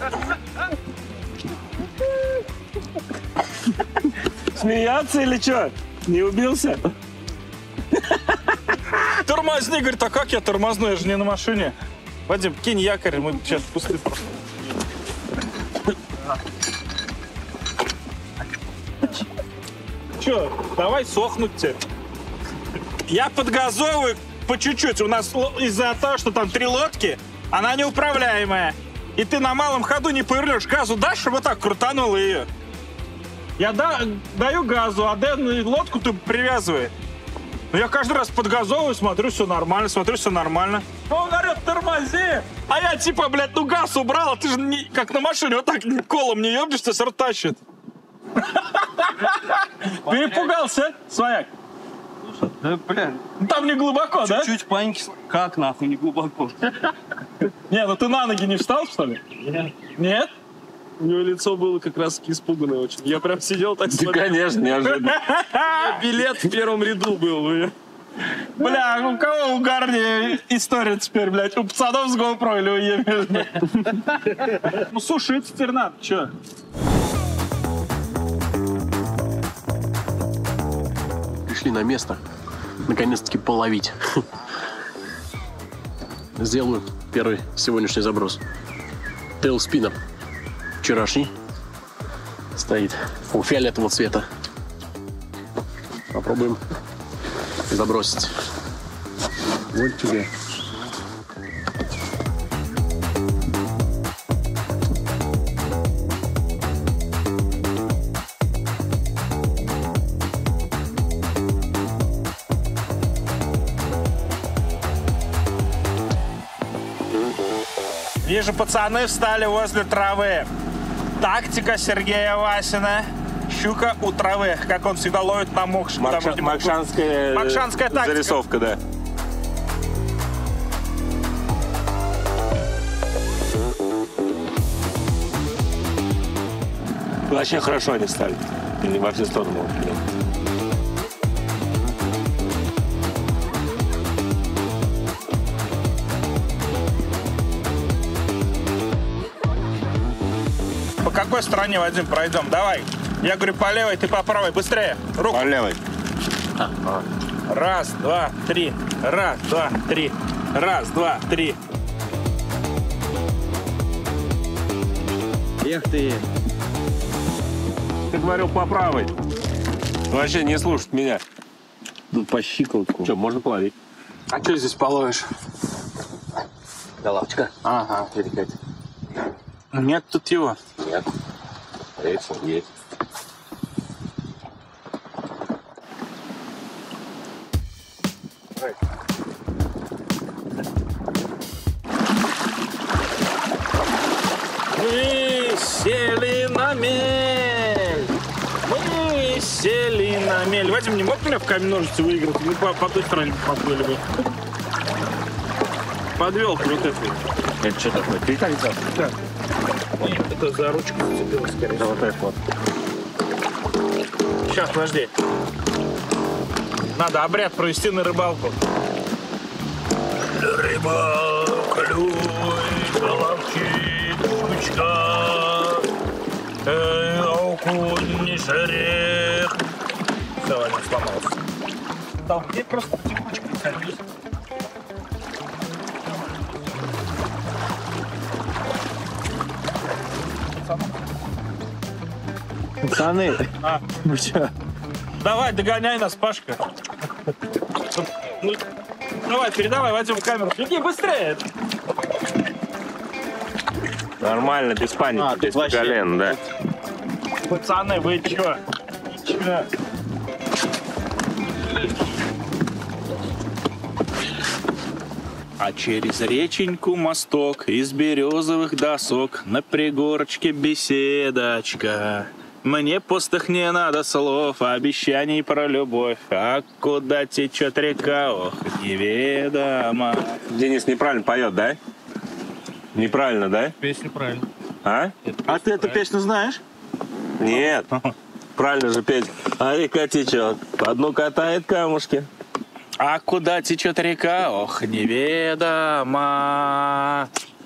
Смеяться или что? Не убился? Тормозни, говорит, а как я тормозну? Я же не на машине. Вадим, кинь якорь, мы сейчас пусты просто. Че, давай сохнуть тебе. Я подгазовываю по чуть-чуть. У нас из-за того, что там 3 лодки, она неуправляемая. И ты на малом ходу не повернешь. Газу дашь, вот так крутанул ее. Я даю газу, а Дэн лодку ты привязывай. Но я каждый раз подгазовываю, смотрю, все нормально, Он орет, тормози! А я типа, блядь, ну газ убрал, а ты же не, как на машине, вот так колом не ебнешься, сыр тащит. Перепугался, свояк? Да, блядь. Там не глубоко, да? Чуть-чуть паники. Как нахуй не глубоко? Не, ну ты на ноги не встал, что ли? Нет. Нет? У него лицо было как раз испуганное очень. Я прям сидел так Да, конечно, неожиданно. Билет в первом ряду был, блядь. Бля, у кого угарнее история теперь, блядь? У пацанов с GoPro или у Емежа? Ну, сушиться теперь надо, чё? Пришли на место. Наконец-таки половить. Сделаю первый сегодняшний заброс. Тейлспинап. Вчерашний. Стоит фиолетового цвета. Попробуем забросить. Вот тебе. Вижу, пацаны встали возле травы. Тактика Сергея Васина. Щука у травы, как он всегда ловит на мухш. Макшанская тактика. зарисовка, да. Вообще хорошо они стали. Не во все стороны. По какой стороне, Вадим, пройдем? Давай. Я говорю по левой, ты по правой. Быстрее. Руку. По левой. Раз, два, три. Раз, два, три. Раз, два, три. Эх ты. Ты говорил по правой. Вообще не слушать меня. Ну, по щиколотку. Что, можно половить? А что здесь половишь? Головочка. Ага, перекать. Нет тут его. Нет. Рейса есть. Мы сели на мель. Мы сели на мель. Вадим, не мог меня в камень-ножницы выиграть? Мы по той стороне поплыли бы. Подвел вот это. Это что такое? Ты как взял? Да. Это за ручку зацепилось, скорее. Да, вот это вот. Сейчас, подожди. Надо обряд провести на рыбалку. Рыба, клюй, головчик, штучка, окунь, шерех. Все, Вадим сломался. Там где просто текучка садись. Пацаны, вы что? Давай, догоняй нас, Пашка. Ну, давай, передавай Вадиму камеру. Иди быстрее. Нормально, без паники, без колен, да. Пацаны, вы чё? Чё? А через реченьку мосток из березовых досок на пригорочке беседочка. Мне пустых не надо слов, обещаний про любовь. А куда течет река, ох, неведомо. Денис неправильно поет, да? Неправильно, да? Песню правильно. А? А ты эту песню знаешь? Нет. Правильно же петь. А река течет, по дну катает камушки. А куда течет река, ох, неведомо.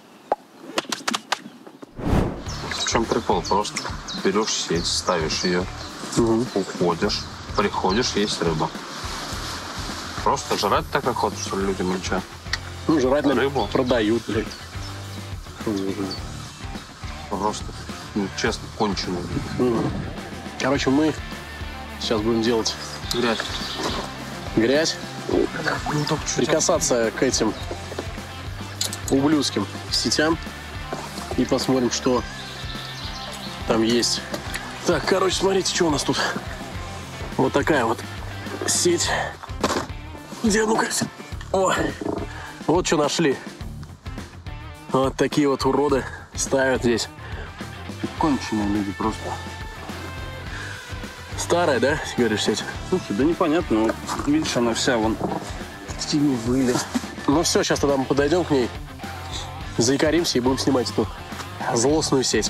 В чем прикол? Просто берешь сеть, ставишь ее, уходишь, приходишь, есть рыба. Просто жрать так охота, что ли, людям или что? Ну, жрать рыбу продают, блядь. Просто, ну, честно, конченый. Короче, мы сейчас будем делать грязь. Прикасаться к этим ублюдским сетям. И посмотрим, что там есть. Так, короче, смотрите, что у нас тут. Вот такая вот сеть. Где, ну-ка? О, Вот что нашли. Вот такие вот уроды ставят здесь. Конченые люди просто. Старая, да, говоришь, сеть? Слушай, да непонятно. Вот, видишь, она вся вон в тени вылез. Ну все, сейчас тогда мы подойдем к ней, заикаримся и будем снимать эту злостную сеть.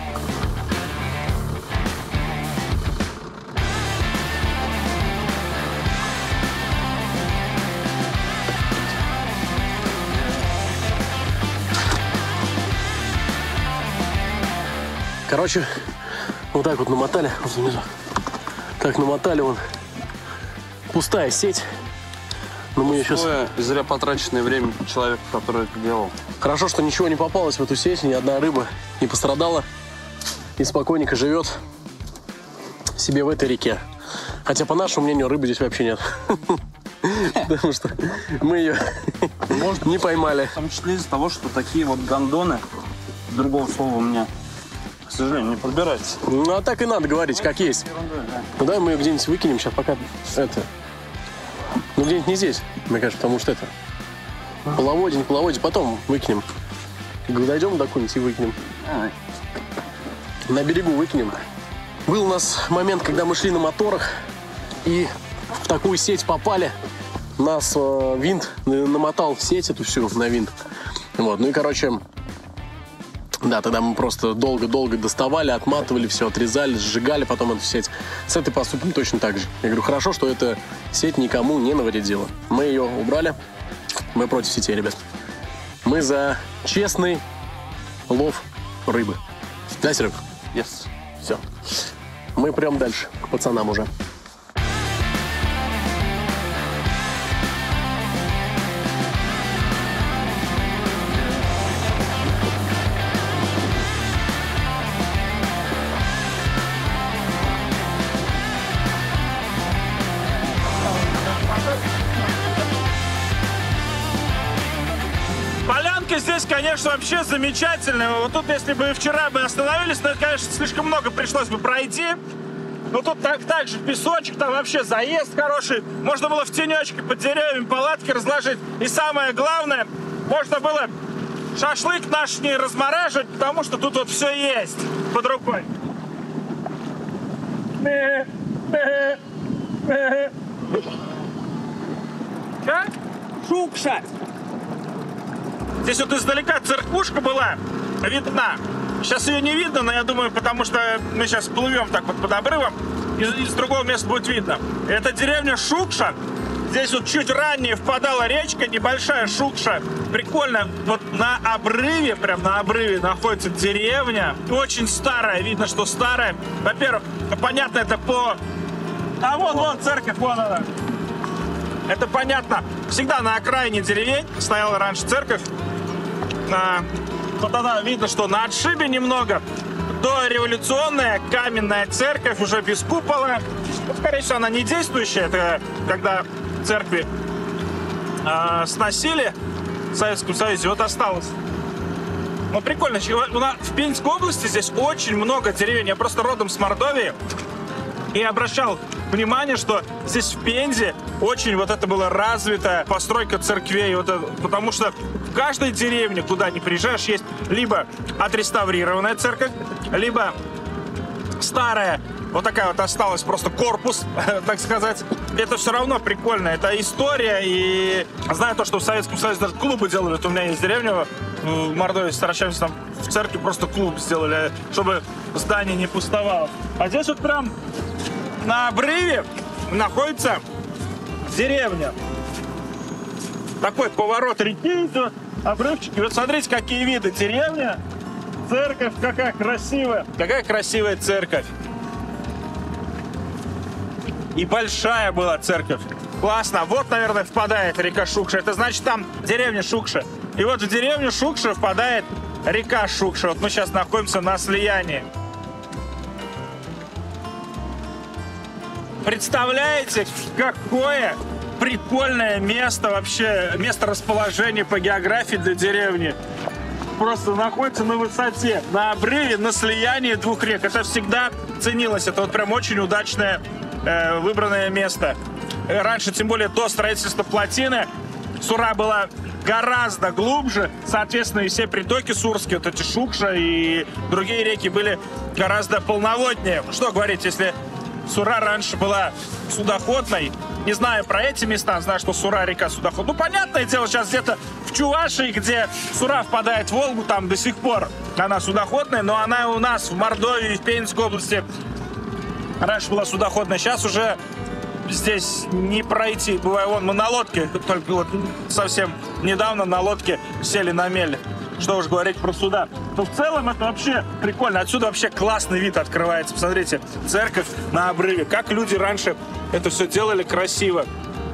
Короче, вот так вот намотали, вот внизу. Так намотали, вон пустая сеть. Но мы ее сейчас... Зря потраченное время человека, который это делал. Хорошо, что ничего не попалось в эту сеть, ни одна рыба не пострадала. И спокойненько живет себе в этой реке. Хотя, по нашему мнению, рыбы здесь вообще нет. Потому что мы ее не поймали. В том числе из-за того, что такие вот гондоны, другого слова у меня, к сожалению, не подбирается. Ну, а так и надо говорить, как есть. Ну, давай мы ее где-нибудь выкинем сейчас, пока это... Ну, где-нибудь не здесь, мне кажется, потому что это... Половодье, не половодье, потом выкинем. Дойдем до куда-нибудь и выкинем. На берегу выкинем. Был у нас момент, когда мы шли на моторах и в такую сеть попали. Нас винт намотал сеть эту всю на винт. Вот, ну и, короче... Да, тогда мы просто долго-долго доставали, отматывали все, отрезали, сжигали потом эту сеть. С этой поступим точно так же. Я говорю, хорошо, что эта сеть никому не навредила. Мы ее убрали. Мы против сетей, ребят. Мы за честный лов рыбы. Да, Серег? Yes. Все. Мы прям дальше, к пацанам уже. Полянка здесь, конечно, вообще замечательная. Вот тут, если бы вчера бы остановились, то, конечно, слишком много пришлось бы пройти. Но тут так же песочек, там вообще заезд хороший. Можно было в тенечке под деревьями палатки разложить. И самое главное, можно было шашлык наш не размораживать, потому что тут вот все есть под рукой. Как? Шукша. Здесь вот издалека церквушка была видна. Сейчас ее не видно, но я думаю, потому что мы сейчас плывем так вот под обрывом, и с другого места будет видно. Это деревня Шукша. Здесь вот чуть ранее впадала речка, небольшая Шукша. Прикольно. Вот на обрыве, прям на обрыве находится деревня. Очень старая, видно, что старая. Во-первых, понятно, это по... А вон церковь, вон она. Это понятно. Всегда на окраине деревень стояла раньше церковь. Вот она, видно, что на отшибе немного. Дореволюционная каменная церковь, уже без купола. Ну, скорее всего, она не действующая. Это когда церкви сносили в Советском Союзе, вот осталось. Ну, прикольно. В Пензенской области здесь очень много деревень. Я просто родом с Мордовии. И обращал внимание, что здесь в Пензе очень вот это была развитая постройка церквей. Вот это, потому что в каждой деревне, куда ни приезжаешь, есть либо отреставрированная церковь, либо старая, вот такая вот осталась, просто корпус, так сказать. Это все равно прикольно. Это история. И знаю то, что в Советском Союзе даже клубы делали. Вот у меня есть деревня в Мордовии, Старощамье, там в церкви просто клуб сделали, чтобы здание не пустовало. А здесь вот прям на обрыве находится деревня. Такой поворот реки идет, обрывчики. Вот смотрите, какие виды. Деревня, церковь, какая красивая. Какая красивая церковь. И большая была церковь. Классно. Вот, наверное, впадает река Шукша. Это значит, там деревня Шукша. И вот в деревню Шукша впадает река Шукша. Вот мы сейчас находимся на слиянии. Представляете, какое прикольное место вообще, место расположения по географии для деревни. Просто находится на высоте, на обрыве, на слиянии двух рек. Это всегда ценилось. Это вот прям очень удачное выбранное место. Раньше, тем более до строительства плотины, Сура была гораздо глубже, соответственно, и все притоки сурские, вот эти Шукша и другие реки были гораздо полноводнее. Что говорить, если Сура раньше была судоходной, не знаю про эти места, знаю, что Сура река судоходная. Ну, понятное дело, сейчас где-то в Чувашии, где Сура впадает в Волгу, там до сих пор она судоходная, но она у нас в Мордовии, в Пензенской области раньше была судоходная, сейчас уже здесь не пройти. Бывает, вон мы на лодке, только вот совсем недавно на лодке сели на мель. Что уж говорить про суда. Но в целом это вообще прикольно. Отсюда вообще классный вид открывается. Посмотрите, церковь на обрыве. Как люди раньше это все делали красиво.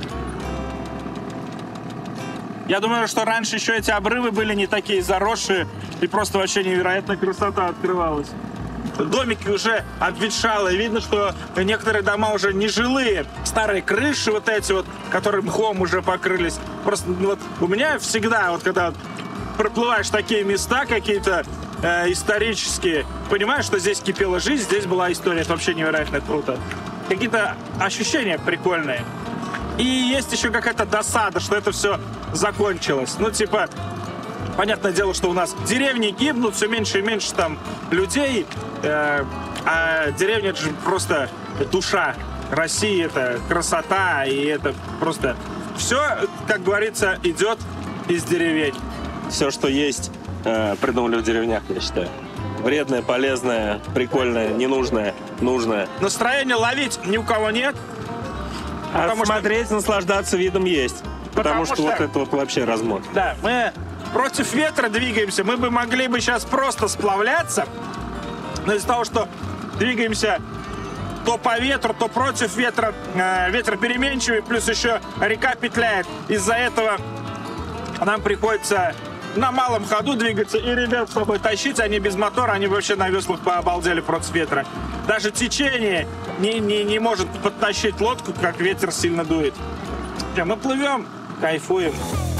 Я думаю, что раньше еще эти обрывы были не такие заросшие. И просто вообще невероятная красота открывалась. Домики уже обветшалы. Видно, что некоторые дома уже не жилые. Старые крыши вот эти вот, которые мхом уже покрылись. Просто вот у меня всегда, вот когда проплываешь такие места какие-то исторические, понимаешь, что здесь кипела жизнь, здесь была история. Это вообще невероятно круто. Какие-то ощущения прикольные. И есть еще какая-то досада, что это все закончилось. Ну, типа, понятное дело, что у нас деревни гибнут, все меньше и меньше там людей. А деревня — это же просто душа России, это красота, и это просто все, как говорится, идет из деревень. Все, что есть, придумали в деревнях, я считаю. Вредное, полезное, прикольное, ненужное, нужное. Настроение ловить ни у кого нет. А смотреть, наслаждаться видом есть. Потому что вот это вот вообще размот. Да, мы против ветра двигаемся. Мы бы могли бы сейчас просто сплавляться. Но из-за того, что двигаемся то по ветру, то против ветра, ветер переменчивый, плюс еще река петляет. Из-за этого нам приходится на малом ходу двигаться и ребят с собой тащить. Они без мотора, они вообще на веслах пообалдели против ветра. Даже течение не может подтащить лодку, как ветер сильно дует. Мы плывем, кайфуем.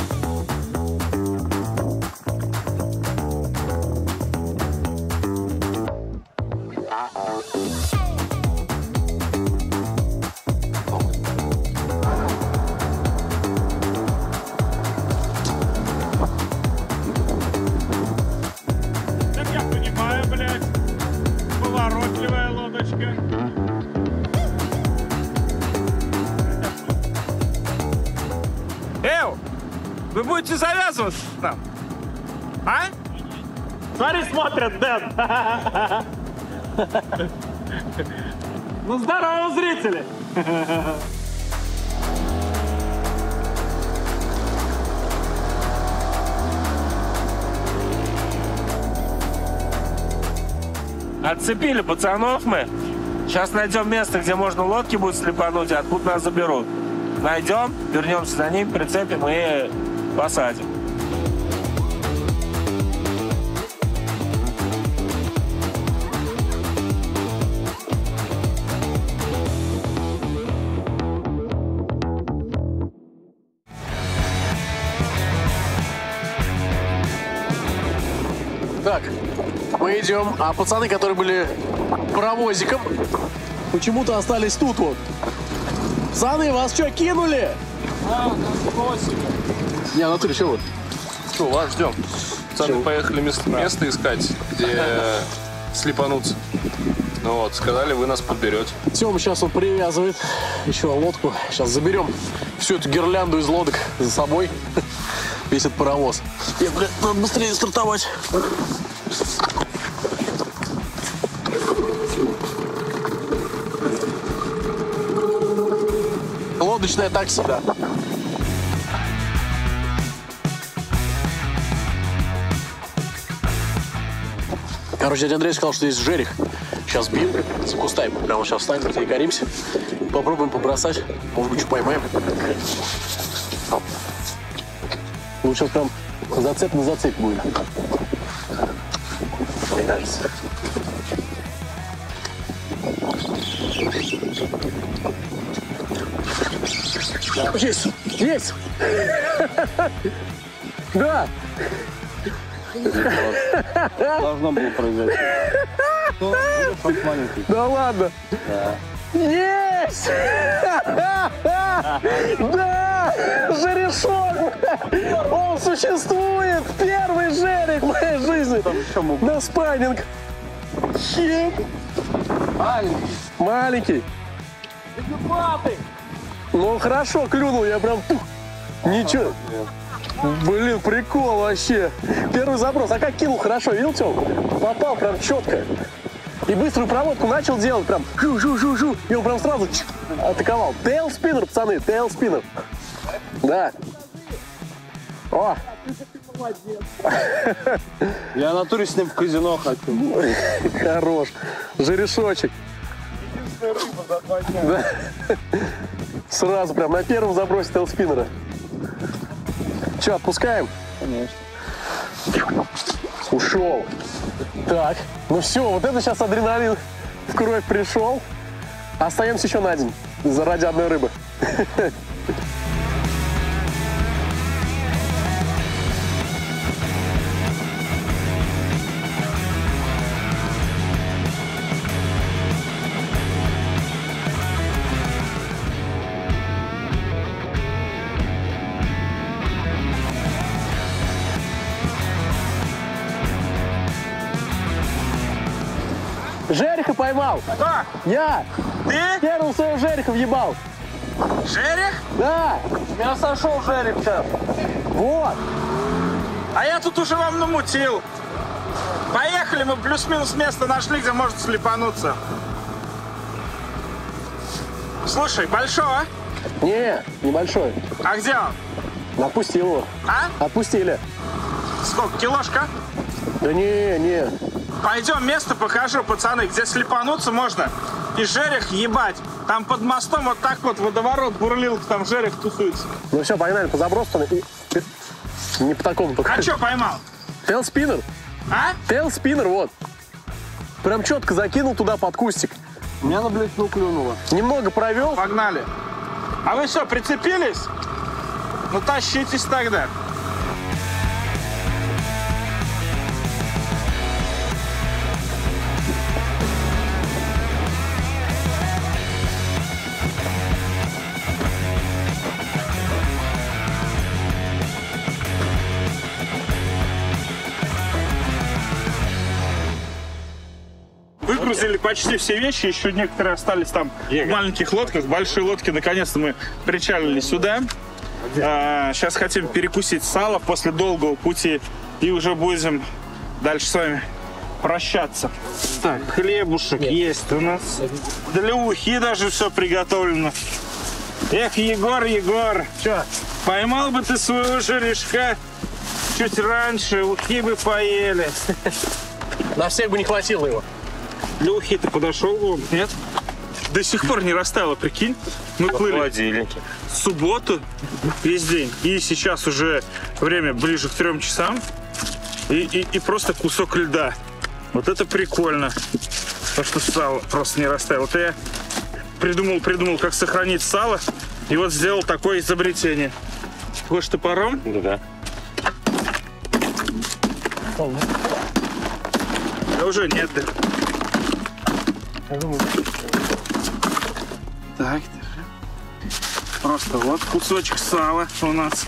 Вы будете завязываться там? А? Смотри, смотрят, Дэн. Ну, здорово, зрители. Отцепили пацанов мы. Сейчас найдем место, где можно лодки будет слепануть, и откуда нас заберут. Найдем, вернемся за ним, прицепим и посадим. Так, мы идем, а пацаны, которые были паровозиком, почему-то остались тут вот. Пацаны, вас что, кинули? А, нас бросили. Не, натуре, чего? Что, вас ждем. Пацаны поехали место искать, где слепануться. Ну вот, сказали, вы нас подберете. Тёма сейчас он привязывает еще лодку. Сейчас заберем всю эту гирлянду из лодок за собой. Весь этот паровоз. Надо быстрее стартовать. Лодочное такси, да. Короче, дядя Андрей сказал, что здесь жерех. Сейчас бил за кустами. Прямо сейчас встанем, пригоримся. Попробуем побросать. Может быть, что поймаем. Ну, сейчас прям зацеп на зацеп будет. Есть! Есть! Да! Должно было произойти. Да ладно! Да. Нет! Есть! Да! Жерешок! Он существует! Первый жерех в моей жизни! На спайнинг! Маленький! Ну хорошо, клюнул, я прям... Ничего! Блин, прикол вообще! Первый заброс. А как кинул хорошо, видел, Тём? Попал прям четко. И быструю проводку начал делать, прям жу-жу-жу-жу. И он прям сразу атаковал. Тейл-спиннер, пацаны, тейл-спиннер. Да. О! Я на туре с ним в казино хочу. Хорош. Жерешочек. Да. Сразу прям на первом забросе тейл-спиннера. Че, отпускаем? Конечно. Ушел. Так, ну все, вот это сейчас адреналин в кровь пришел. Остаемся еще на день ради одной рыбы. Жереха поймал! Кто? Я! Ты? Первым своего жереха въебал! Жерех? Да! Я сошел жерех сейчас. Вот! А я тут уже вам намутил. Поехали, мы плюс-минус место нашли, где может слепануться. Слушай, большого? Не, небольшой. А где он? Отпустил его. А? Отпустили. Сколько, килошка? Да не. Пойдем, место покажу, пацаны, где слепануться можно и жерех ебать. Там под мостом вот так вот водоворот бурлил, там жерех тусуется. Ну все, погнали, по забросу. Не по такому только. А что поймал? Тейл-спиннер. А? Тейл-спиннер, вот. Прям четко закинул туда под кустик. Меня на блесну клюнуло. Немного провел. Погнали. А вы что, прицепились? Ну тащитесь тогда. Выгрузили почти все вещи, еще некоторые остались там в маленьких лодках. Большие лодки, наконец-то мы причалили сюда. Сейчас хотим перекусить сало после долгого пути и уже будем дальше с вами прощаться. Так, хлебушек есть у нас. Для ухи даже все приготовлено. Эх, Егор, Че? поймал бы ты своего жерешка чуть раньше, ухи бы поели. На всех бы не хватило его. Для ухи ты подошел, вон, нет? До сих пор не растаяло, прикинь. Мы плыли в субботу весь день. И сейчас уже время ближе к 3 часам. И просто кусок льда. Вот это прикольно. То, что сало просто не растаяло. Вот я придумал, как сохранить сало. И вот сделал такое изобретение. Хочешь топором? Да. Да уже нет. Так, держи. Просто вот кусочек сала у нас.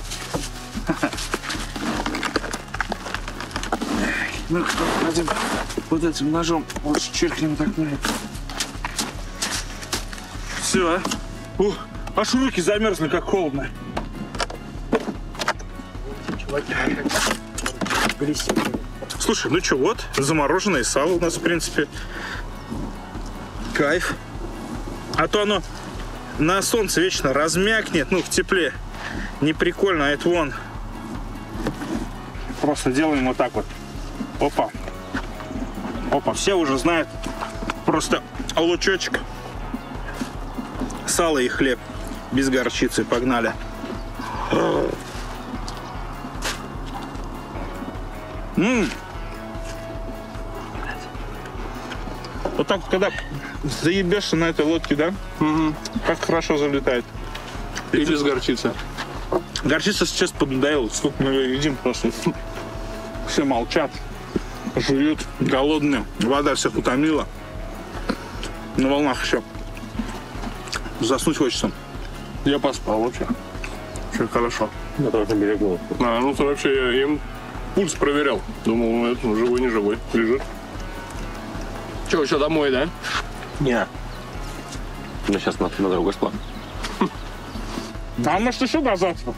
Ну что, пойдем вот этим ножом лучше чиркнем так. Все. Аж руки замерзли, как холодно. Слушай, ну что, вот, замороженное сало у нас, в принципе. Кайф. А то оно на солнце вечно размякнет, ну, в тепле. Не прикольно, а это вон. Просто делаем вот так вот. Опа. Опа, все уже знают. Просто лучочек. Сало и хлеб. Без горчицы. Погнали. Вот так, когда заебешься на этой лодке, да? Угу. Как хорошо залетает. И без горчицы. Горчица сейчас поднадоела. Сколько мы ее едим просто. Все молчат, жуют, голодные. Вода всех утомила. На волнах еще Заснуть хочется. Я поспал вообще. Все хорошо. На том же берегу. Ну то вообще я им пульс проверял. Думал, ну это живой, не живой. Лежит. Че, еще домой, да? Не. Ну сейчас на другой сплав. А может еще до завтра?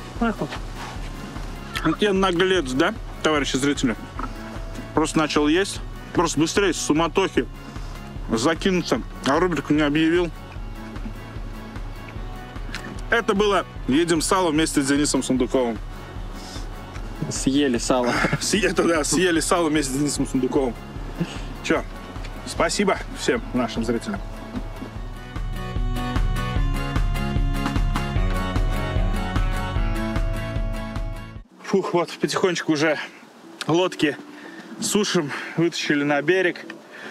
Тебе наглец, да, товарищи зрители? Просто начал есть. Просто быстрее, с суматохи. Закинуться. А рубрику не объявил. Это было «Едем сало» вместе с Денисом Сундуковым. Съели сало. Съели сало вместе с Денисом Сундуковым. Че, спасибо всем нашим зрителям. Фух, вот потихонечку уже лодки сушим, вытащили на берег.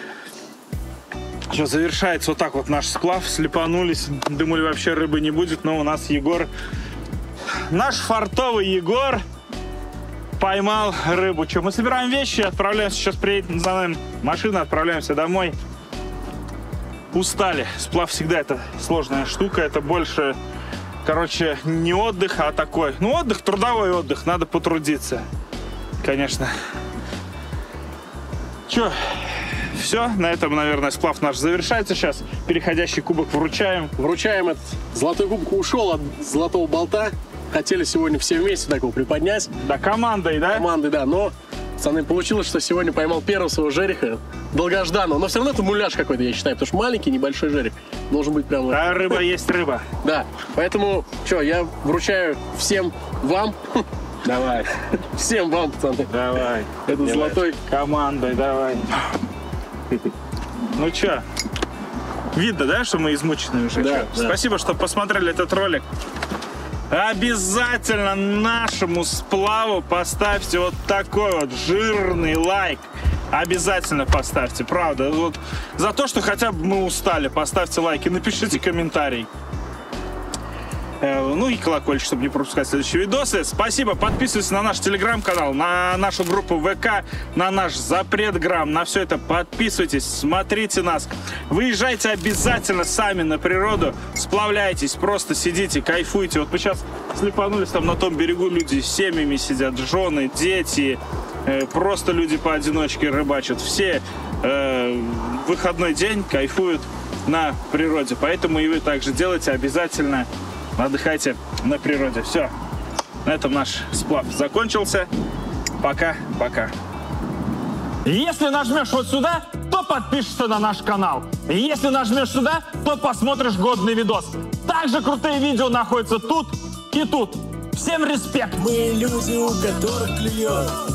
Что, завершается вот так вот наш сплав. Слепанулись, думали, вообще рыбы не будет, но у нас Егор, наш фартовый Егор, поймал рыбу. Что, мы собираем вещи, отправляемся, сейчас приедет за нами машина, отправляемся домой. Устали. Сплав всегда это сложная штука, это больше, короче, не отдых, а такой. Ну, отдых, трудовой отдых, надо потрудиться, конечно. Че, все, на этом, наверное, сплав наш завершается сейчас. Переходящий кубок вручаем. Вручаем этот золотой кубок, ушел от золотого болта. Хотели сегодня все вместе такого приподнять. Да, командой, да? Командой, да, но, пацаны, получилось, что сегодня поймал первого своего жереха, долгожданного. Но все равно это муляж какой-то, я считаю, потому что маленький, небольшой жерех должен быть прям... Да, рыба есть рыба. Да, поэтому, что, я вручаю всем вам... Давай. Всем вам, пацаны. Давай. Это золотой... Командой, давай. Ну чё, видно, да, что мы измучены уже? Да, да. Спасибо, что посмотрели этот ролик. Обязательно нашему сплаву поставьте вот такой вот жирный лайк. Обязательно поставьте, правда. Вот за то, что хотя бы мы устали, поставьте лайк и напишите комментарий. Ну и колокольчик, чтобы не пропускать следующие видосы. Спасибо, подписывайтесь на наш телеграм-канал, на нашу группу ВК, на наш запретграм, на все это подписывайтесь, смотрите нас. Выезжайте обязательно сами на природу, сплавляйтесь, просто сидите, кайфуйте. Вот мы сейчас слепанулись, там на том берегу люди с семьями сидят, жены, дети, просто люди поодиночке рыбачат. Все выходной день кайфуют на природе, поэтому и вы также делайте обязательно. Отдыхайте на природе. Все. На этом наш сплав закончился. Пока-пока. Если нажмешь вот сюда, то подпишешься на наш канал. Если нажмешь сюда, то посмотришь годный видос. Также крутые видео находятся тут и тут. Всем респект! Мы люди, у которых клюет.